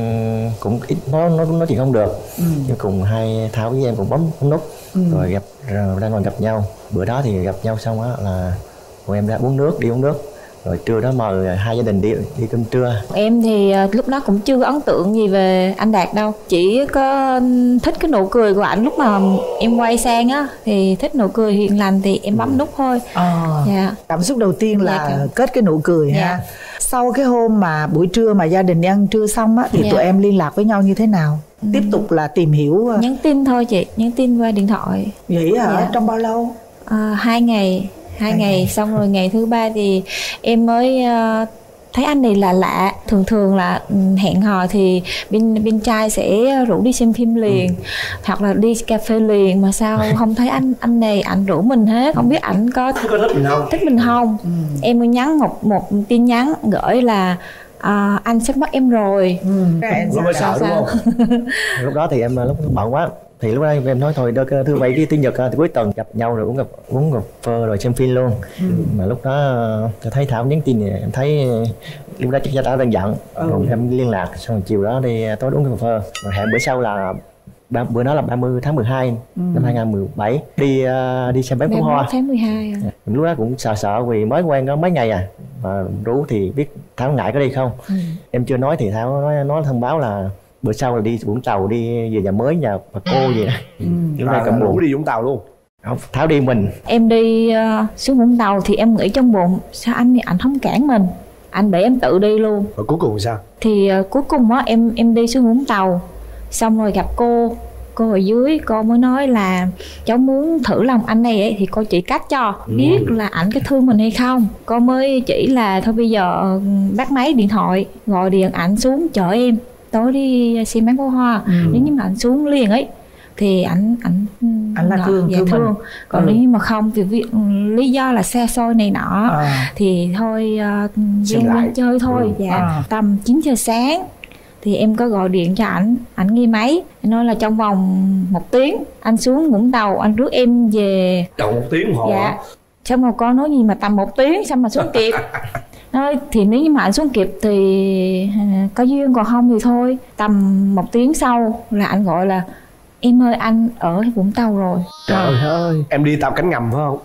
cũng ít nói nói nói chuyện không được. Ừ. Nhưng cùng hai Thảo với em cũng bấm bấm nút, ừ. rồi gặp rồi ra ngồi gặp nhau. Bữa đó thì gặp nhau xong á là bọn em ra uống nước, đi uống nước. Rồi trưa đó mời hai gia đình đi đi cơm trưa. Em thì lúc đó cũng chưa có ấn tượng gì về anh Đạt đâu, chỉ có thích cái nụ cười của anh. Lúc mà em quay sang á thì thích nụ cười hiền lành thì em bấm nút thôi. À, dạ. Cảm xúc đầu tiên là dạ, kết cái nụ cười, dạ. ha. Sau cái hôm mà buổi trưa mà gia đình đi ăn trưa xong á thì dạ, tụi em liên lạc với nhau như thế nào? Ừ. Tiếp tục là tìm hiểu. Nhắn tin thôi chị, nhắn tin qua điện thoại. Vậy hả? Dạ. Trong bao lâu? À, hai ngày. Hai ngày. ngày xong rồi ngày thứ ba thì em mới uh, thấy anh này là lạ. Thường thường là hẹn hò thì bên bên trai sẽ rủ đi xem phim liền, ừ. hoặc là đi cà phê liền, mà sao không thấy anh anh này ảnh rủ mình hết. Không biết ảnh có, có thích mình không? Thích mình không? Ừ. Em mới nhắn một một tin nhắn gửi là à, anh sắp mất em rồi. Ừ. Lúc đó sợ đúng không? Lúc đó thì em lúc bận quá. Thì lúc đó em nói thôi đưa thư vậy đi, Chủ nhật thì cuối tuần gặp nhau rồi uống gặp uống cà phê rồi xem phim luôn. Ừ. Mà lúc đó tôi thấy Thảo nhắn tin thì em thấy lúc đó chắc Thảo đang giận, ừ. rồi em liên lạc, xong rồi chiều đó đi tối uống cà phê, rồi hẹn bữa sau là bữa đó là ba mươi tháng mười hai, ừ. năm hai không một bảy đi uh, đi xem bán pháo hoa tháng mười hai. À. Lúc đó cũng sợ sợ vì mới quen có mấy ngày à, mà rủ thì biết Thảo ngại có đi không. Ừ. Em chưa nói thì Thảo nói nói thông báo là bữa sau là đi Vũng Tàu, đi về nhà mới nhà bà cô gì đó. Ừ. Lúc này cầm rủ đi Vũng Tàu luôn. Không, Thảo đi mình. Em đi uh, xuống Vũng Tàu thì em nghĩ trong bụng sao anh anh không cản mình, anh để em tự đi luôn. Rồi cuối cùng sao? Thì uh, cuối cùng á em em đi xuống Vũng Tàu, xong rồi gặp cô cô ở dưới, cô mới nói là cháu muốn thử lòng anh này ấy, thì cô chỉ cách cho ừ. biết là ảnh có thương mình hay không. Cô mới chỉ là thôi bây giờ bắt máy điện thoại gọi điện ảnh xuống chở em tối đi xem bán pháo hoa. Ừ. Nếu như mà ảnh xuống liền ấy thì ảnh ảnh ảnh là thương, dạ, thương, thương. mình. Còn ừ. nếu như mà không thì vì, lý do là xe xôi này nọ à. thì thôi uh, quen chơi thôi. Ừ. Dạ. À. Tầm chín giờ sáng thì em có gọi điện cho ảnh, ảnh nghe máy, anh nói là trong vòng một tiếng anh xuống Vũng Tàu, anh rước em về. Trong một tiếng hồ. Dạ. Xong rồi con nói gì mà tầm một tiếng xong mà xuống kịp. Nói thì nếu như mà anh xuống kịp thì có duyên, còn không thì thôi. Tầm một tiếng sau là anh gọi là em ơi anh ở Vũng Tàu rồi. Trời ơi. Em đi tàu cánh ngầm phải không?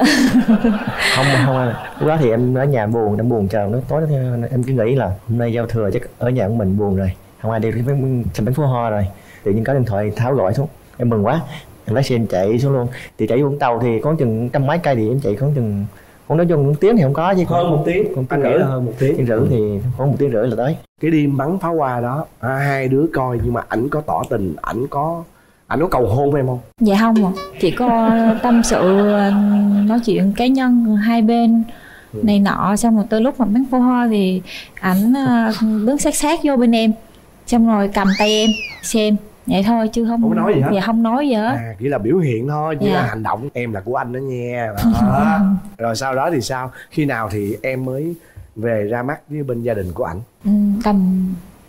không không lúc đó thì em ở nhà buồn, em buồn chờ nó tối đó, em cứ nghĩ là hôm nay giao thừa chắc ở nhà của mình buồn rồi, không ai đi xem bắn pháo hoa rồi. Tự nhiên có điện thoại Thảo gọi xuống, em mừng quá, em lái xe em chạy xuống luôn. Thì chạy Vũng Tàu thì có chừng trăm mấy cây thì em chạy khoảng chừng, không nói chung một tiếng thì không có chứ, hơn một tiếng, còn anh nghĩ là hơn một tiếng tiếng rưỡi thì khoảng một tiếng rưỡi là tới. Cái đêm bắn pháo hoa đó hai đứa coi, nhưng mà ảnh có tỏ tình, ảnh có ảnh có cầu hôn với em không? Dạ không ạ, chỉ có tâm sự nói chuyện cá nhân hai bên ừ. này nọ. Xong rồi tới lúc mà bắn pháo hoa thì ảnh đứng sát sát vô bên em, xong rồi cầm tay em xem vậy thôi chứ không không có nói gì hết. Dạ không nói gì hết. À, chỉ là biểu hiện thôi, chỉ dạ. là hành động. Em là của anh đó nha. Đó. Rồi sau đó thì sao? Khi nào thì em mới về ra mắt với bên gia đình của ảnh? Ừ, tầm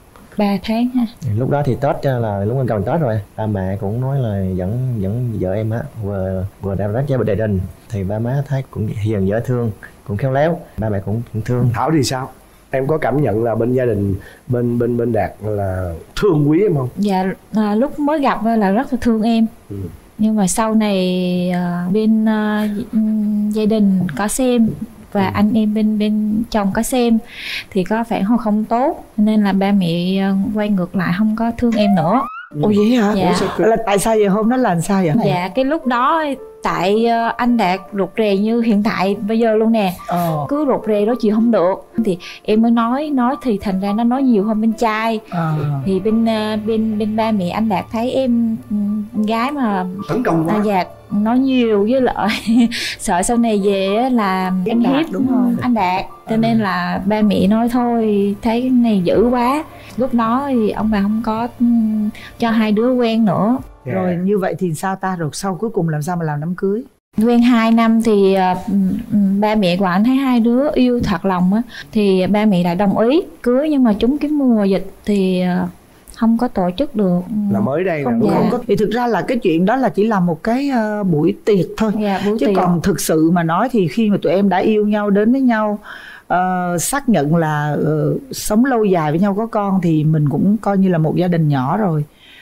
ba tháng ha. Lúc đó thì Tết là lúc gần Tết rồi, ba mẹ cũng nói là dẫn dẫn vợ em á vừa vừa ra mắt gia đình, thì ba má thấy cũng hiền dễ thương, cũng khéo léo, ba mẹ cũng thương. Thảo thì sao? Em có cảm nhận là bên gia đình bên bên bên Đạt là thương quý em không? Dạ à, lúc mới gặp là rất là thương em. Ừ. Nhưng mà sau này à, bên à, gia đình có xem và ừ. anh em bên bên chồng có xem thì có phản hồi không tốt, nên là ba mẹ quay ngược lại không có thương em nữa. Ồ vậy hả? Dạ. Ủa, là tại sao vậy? Hôm đó là làm sao vậy? Dạ cái lúc đó tại anh Đạt rụt rè như hiện tại bây giờ luôn nè. Ờ. Cứ rụt rè đó chịu không được thì em mới nói nói thì thành ra nó nói nhiều hơn bên trai. Ờ. Thì bên bên bên ba mẹ anh Đạt thấy em gái mà tấn công quá. Dạ nói nhiều với lại sợ sau này về là em hiếp đúng không anh Đạt, cho nên là ba mẹ nói thôi thấy cái này dữ quá. Lúc đó thì ông bà không có cho hai đứa quen nữa. Yeah. Rồi như vậy thì sao ta? Rồi sau cuối cùng làm sao mà làm đám cưới? Quen hai năm thì uh, ba mẹ của anh thấy hai đứa yêu thật lòng á, thì ba mẹ lại đồng ý cưới, nhưng mà trúng cái mùa dịch thì uh, không có tổ chức được. Là mới đây không, nè. Không có. Thì thực ra là cái chuyện đó là chỉ là một cái uh, buổi tiệc thôi. Yeah, buổi chứ tiệc. Còn thực sự mà nói thì khi mà tụi em đã yêu nhau, đến với nhau, uh, xác nhận là uh, sống lâu dài với nhau, có con, thì mình cũng coi như là một gia đình nhỏ rồi.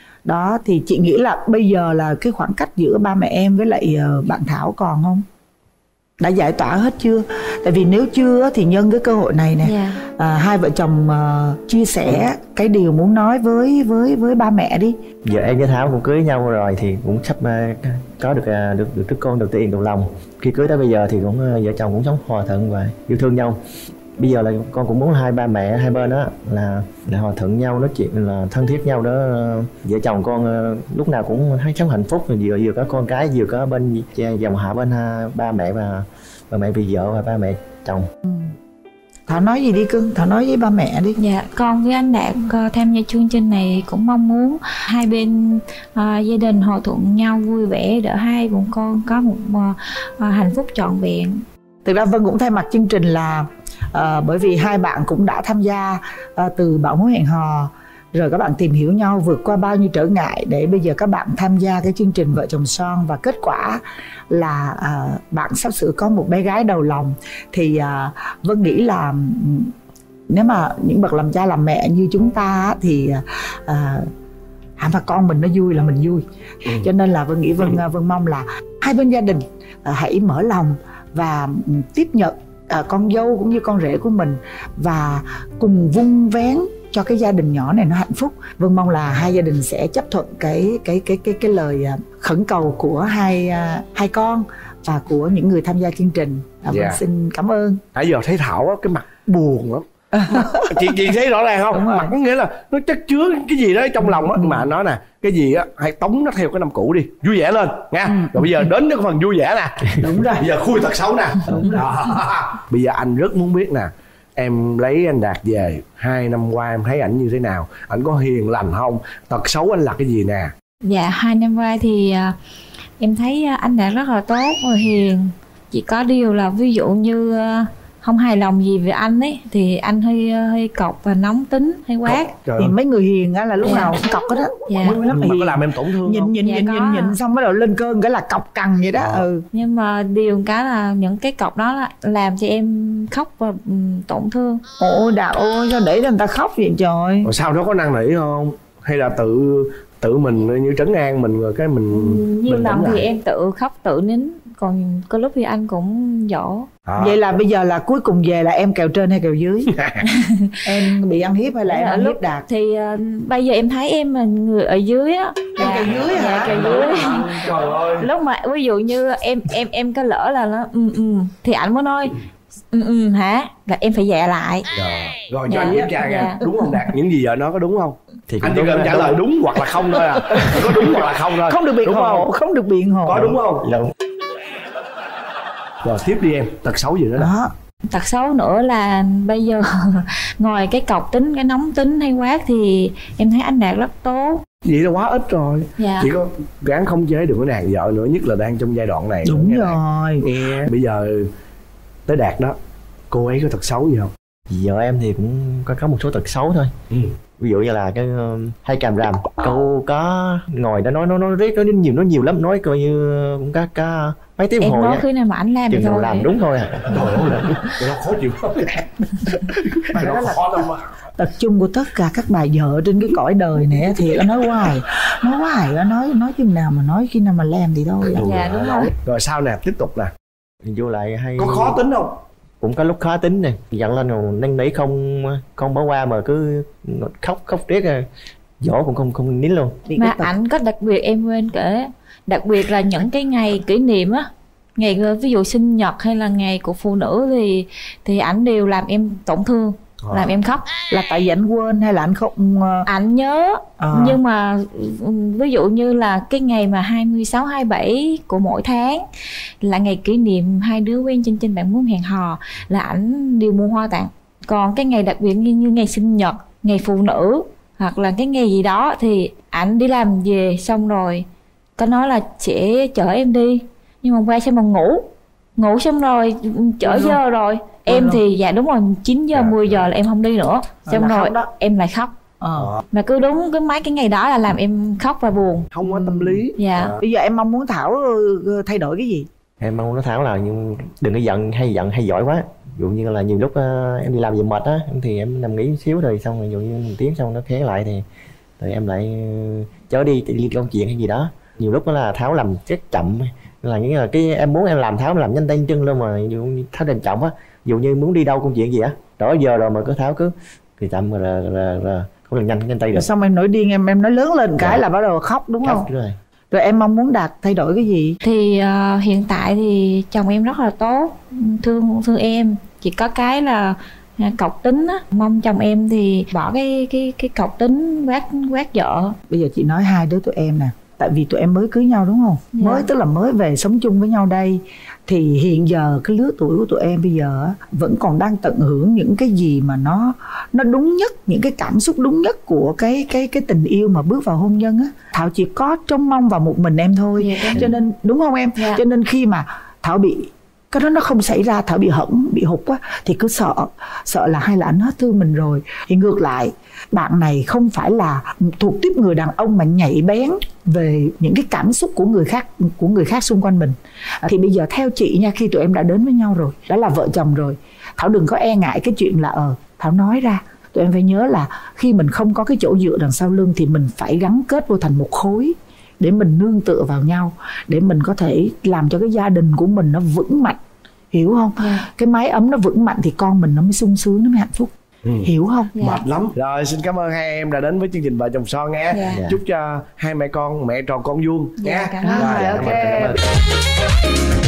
Đó thì chị nghĩ là bây giờ là cái khoảng cách giữa ba mẹ em với lại uh, bạn Thảo còn không? Đã giải tỏa hết chưa? Tại vì nếu chưa thì nhân cái cơ hội này nè, yeah. à, hai vợ chồng uh, chia sẻ cái điều muốn nói với với với ba mẹ đi. Giờ em với Thảo cũng cưới nhau rồi thì cũng sắp uh, có được, uh, được được đứa con đầu tiên đầu lòng. Khi cưới tới bây giờ thì cũng uh, vợ chồng cũng sống hòa thuận và yêu thương nhau. Bây giờ là con cũng muốn hai ba mẹ hai bên đó là là hòa thuận nhau, nói chuyện là thân thiết nhau đó. Vợ chồng con lúc nào cũng thấy sống hạnh phúc, vừa vừa có con cái, vừa có bên dòng họ bên ba mẹ và ba mẹ vì vợ và ba mẹ chồng. Ừ. Thảo nói gì đi cưng, Thảo nói với ba mẹ đi. Dạ, con với anh Đạt tham gia chương trình này cũng mong muốn hai bên uh, gia đình hòa thuận nhau, vui vẻ để hai bố con có một uh, uh, hạnh phúc trọn vẹn. Thực ra Vân cũng thay mặt chương trình là uh, bởi vì hai bạn cũng đã tham gia uh, từ Bảo Mối Hẹn Hò, rồi các bạn tìm hiểu nhau, vượt qua bao nhiêu trở ngại để bây giờ các bạn tham gia cái chương trình Vợ Chồng Son, và kết quả là uh, bạn sắp sửa có một bé gái đầu lòng. Thì uh, Vân nghĩ là nếu mà những bậc làm cha làm mẹ như chúng ta thì uh, hả mà con mình nó vui là mình vui. Ừ. Cho nên là Vân nghĩ Vân Vân mong là hai bên gia đình uh, hãy mở lòng và tiếp nhận uh, con dâu cũng như con rể của mình, và cùng vun vén cho cái gia đình nhỏ này nó hạnh phúc. Vân mong là hai gia đình sẽ chấp thuận cái cái cái cái cái lời khẩn cầu của hai hai con và của những người tham gia chương trình. Vân yeah. xin cảm ơn. Nãy giờ thấy Thảo á, cái mặt buồn lắm. chị chị thấy rõ ràng không? Mặt có nghĩa là nó chất chứa cái gì đó trong lòng á. Ừ. Mà nói nè, cái gì á hãy tống nó theo cái năm cũ đi, vui vẻ lên nha. Ừ. Rồi bây giờ đến cái phần vui vẻ nè. Đúng rồi. Bây giờ khui thật xấu nè. Đúng rồi. Bây giờ anh rất muốn biết nè, em lấy anh Đạt về hai năm qua em thấy ảnh như thế nào? Ảnh có hiền lành không? Tật xấu anh là cái gì nè? Dạ hai năm qua thì uh, em thấy anh Đạt rất là tốt và hiền. Chỉ có điều là ví dụ như uh, không hài lòng gì về anh ấy thì anh hơi hơi cọc và nóng tính, hay quát. Thì mấy người hiền á là lúc yeah. nào cũng cọc hết á. Dạ. Mà có làm em tổn thương nhìn, không? Nhìn dạ nhìn nhìn nhìn xong bắt đầu lên cơn cái là cọc cằn vậy đó. À. Ừ. Nhưng mà điều cái là những cái cọc đó là làm cho em khóc và um, tổn thương. Ôi Đạt ơi, sao để cho người ta khóc vậy trời? Rồi sau đó có năn nỉ không? Hay là tự tự mình như trấn an mình rồi cái mình nhiều mình lần thì em tự khóc tự nín, còn có lúc thì anh cũng dỗ. À. Vậy là bây giờ là cuối cùng về là em kèo trên hay kèo dưới? Em bị ăn hiếp hay là em ăn hiếp Đạt? Thì uh, bây giờ em thấy em là người ở dưới á. Em kèo dưới hả? Dạ, kèo dưới. Trời ơi. Lúc mà ví dụ như em em em có lỡ là nó ừ ừ thì anh mới nói ừ ừ hả, là em phải dạ lại. Rồi, rồi cho dạ, anh giúp cha nha, đúng không Đạt? Những gì vợ nói có đúng không? Thì anh chỉ cần trả lời đúng hoặc là không thôi à. Có đúng hoặc là không thôi. Không được biện hộ, không được biện hộ. Có đúng không? Đúng. Rồi tiếp đi em, tật xấu gì nữa đó? Đó. Tật xấu nữa là bây giờ ngoài cái cọc tính, cái nóng tính hay quát thì em thấy anh Đạt rất tốt. vậy là quá ít rồi. Dạ. Chỉ có gắng không chế đừng có nạt vợ nữa, nhất là đang trong giai đoạn này. Đúng nghe rồi. Nghe bây giờ tới Đạt đó, cô ấy có tật xấu gì không? Vợ em thì cũng có có một số tật xấu thôi. Ừ. Ví dụ như là cái uh, hay càm ràm. Cô có ngồi đó nói nó nói riết nói nhiều nó nhiều lắm, nói coi như cũng có có mấy tiếng em hồi nói khi nào mà anh làm chừng nào làm đúng thôi à. Trời ơi, nó khó chịu lắm. Nó khó lắm mà. Tập trung của tất cả các bà vợ trên cái cõi đời này thì nói hoài, nói hoài, nói nói chừng nào mà nói khi nào mà làm thì thôi. Dạ đúng rồi. Rồi sau nè, tiếp tục nè. Vô lại hay có khó tính không? Cũng có lúc khó tính này, giận lên rồi năn nỉ không không bỏ qua mà cứ khóc khóc riết rồi dỗ cũng không không nín luôn. Mà ảnh có đặc biệt em quên kể, đặc biệt là những cái ngày kỷ niệm á, ngày ví dụ sinh nhật hay là ngày của phụ nữ thì thì ảnh đều làm em tổn thương, à. làm em khóc. Là tại vì anh quên hay là anh không? Ảnh nhớ, à. nhưng mà ví dụ như là cái ngày mà hai mươi sáu, hai mươi bảy của mỗi tháng là ngày kỷ niệm hai đứa quen trên trên bạn muốn hẹn hò, là ảnh đều mua hoa tặng. Còn cái ngày đặc biệt như, như ngày sinh nhật, ngày phụ nữ hoặc là cái ngày gì đó thì ảnh đi làm về xong rồi có nói là sẽ chở em đi, nhưng mà qua xong mà ngủ ngủ xong rồi chở giờ rồi em thì dạ đúng rồi chín giờ mười giờ là em không đi nữa, xong rồi em lại khóc. Ờ. Mà cứ đúng cái mấy cái ngày đó là làm em khóc và buồn, không có tâm lý. Dạ. À. Bây giờ em mong muốn Thảo thay đổi cái gì? Em mong muốn Thảo là nhưng đừng có giận hay giận hay giỏi quá. Ví dụ như là nhiều lúc uh, em đi làm về mệt á thì em nằm nghỉ một xíu rồi xong rồi ví dụ như một tiếng xong nó khé lại thì rồi em lại uh, chớ đi đi công chuyện hay gì đó. Nhiều lúc đó là Tháo làm rất chậm, là nghĩa là cái em muốn em làm Tháo làm nhanh tay chân luôn, mà ví dụ như Tháo đền trọng á, ví dụ như muốn đi đâu công chuyện gì á đó giờ rồi mà cứ Tháo cứ thì chậm rồi là, là, là không làm nhanh nhanh tay được. Xong em nổi điên, em em nói lớn lên cái dạ. là bắt đầu khóc đúng khóc không? Rồi. Rồi em mong muốn Đạt thay đổi cái gì? Thì uh, hiện tại thì chồng em rất là tốt, thương thương em, chỉ có cái là cọc tính á, mong chồng em thì bỏ cái cái cái cọc tính quát quát vợ. Bây giờ chị nói hai đứa tụi em nè, tại vì tụi em mới cưới nhau đúng không? Dạ. Mới tức là mới về sống chung với nhau đây, thì hiện giờ cái lứa tuổi của tụi em bây giờ vẫn còn đang tận hưởng những cái gì mà nó nó đúng nhất, những cái cảm xúc đúng nhất của cái cái cái tình yêu mà bước vào hôn nhân á. Thảo chỉ có trông mong vào một mình em thôi. Dạ, cho nên đúng không em? Dạ. Cho nên khi mà Thảo bị cái đó nó không xảy ra, Thảo bị hẫng, bị hụt quá thì cứ sợ sợ là hay là anh hết thương mình rồi. Thì ngược lại, bạn này không phải là thuộc tiếp người đàn ông mà nhạy bén về những cái cảm xúc của người khác của người khác xung quanh mình. Thì bây giờ theo chị nha, khi tụi em đã đến với nhau rồi, đã là vợ chồng rồi, Thảo đừng có e ngại cái chuyện là ờ Thảo nói ra. Tụi em phải nhớ là khi mình không có cái chỗ dựa đằng sau lưng thì mình phải gắn kết vô thành một khối để mình nương tựa vào nhau, để mình có thể làm cho cái gia đình của mình nó vững mạnh, hiểu không? Yeah. Cái mái ấm nó vững mạnh thì con mình nó mới sung sướng, nó mới hạnh phúc. Ừ. Hiểu không? Yeah. Mệt lắm. Rồi xin cảm ơn hai em đã đến với chương trình Vợ Chồng Son nghe. Yeah. Chúc cho hai mẹ con mẹ tròn con vuông. Yeah, nha. Cảm ơn. Rồi, okay. Cảm ơn.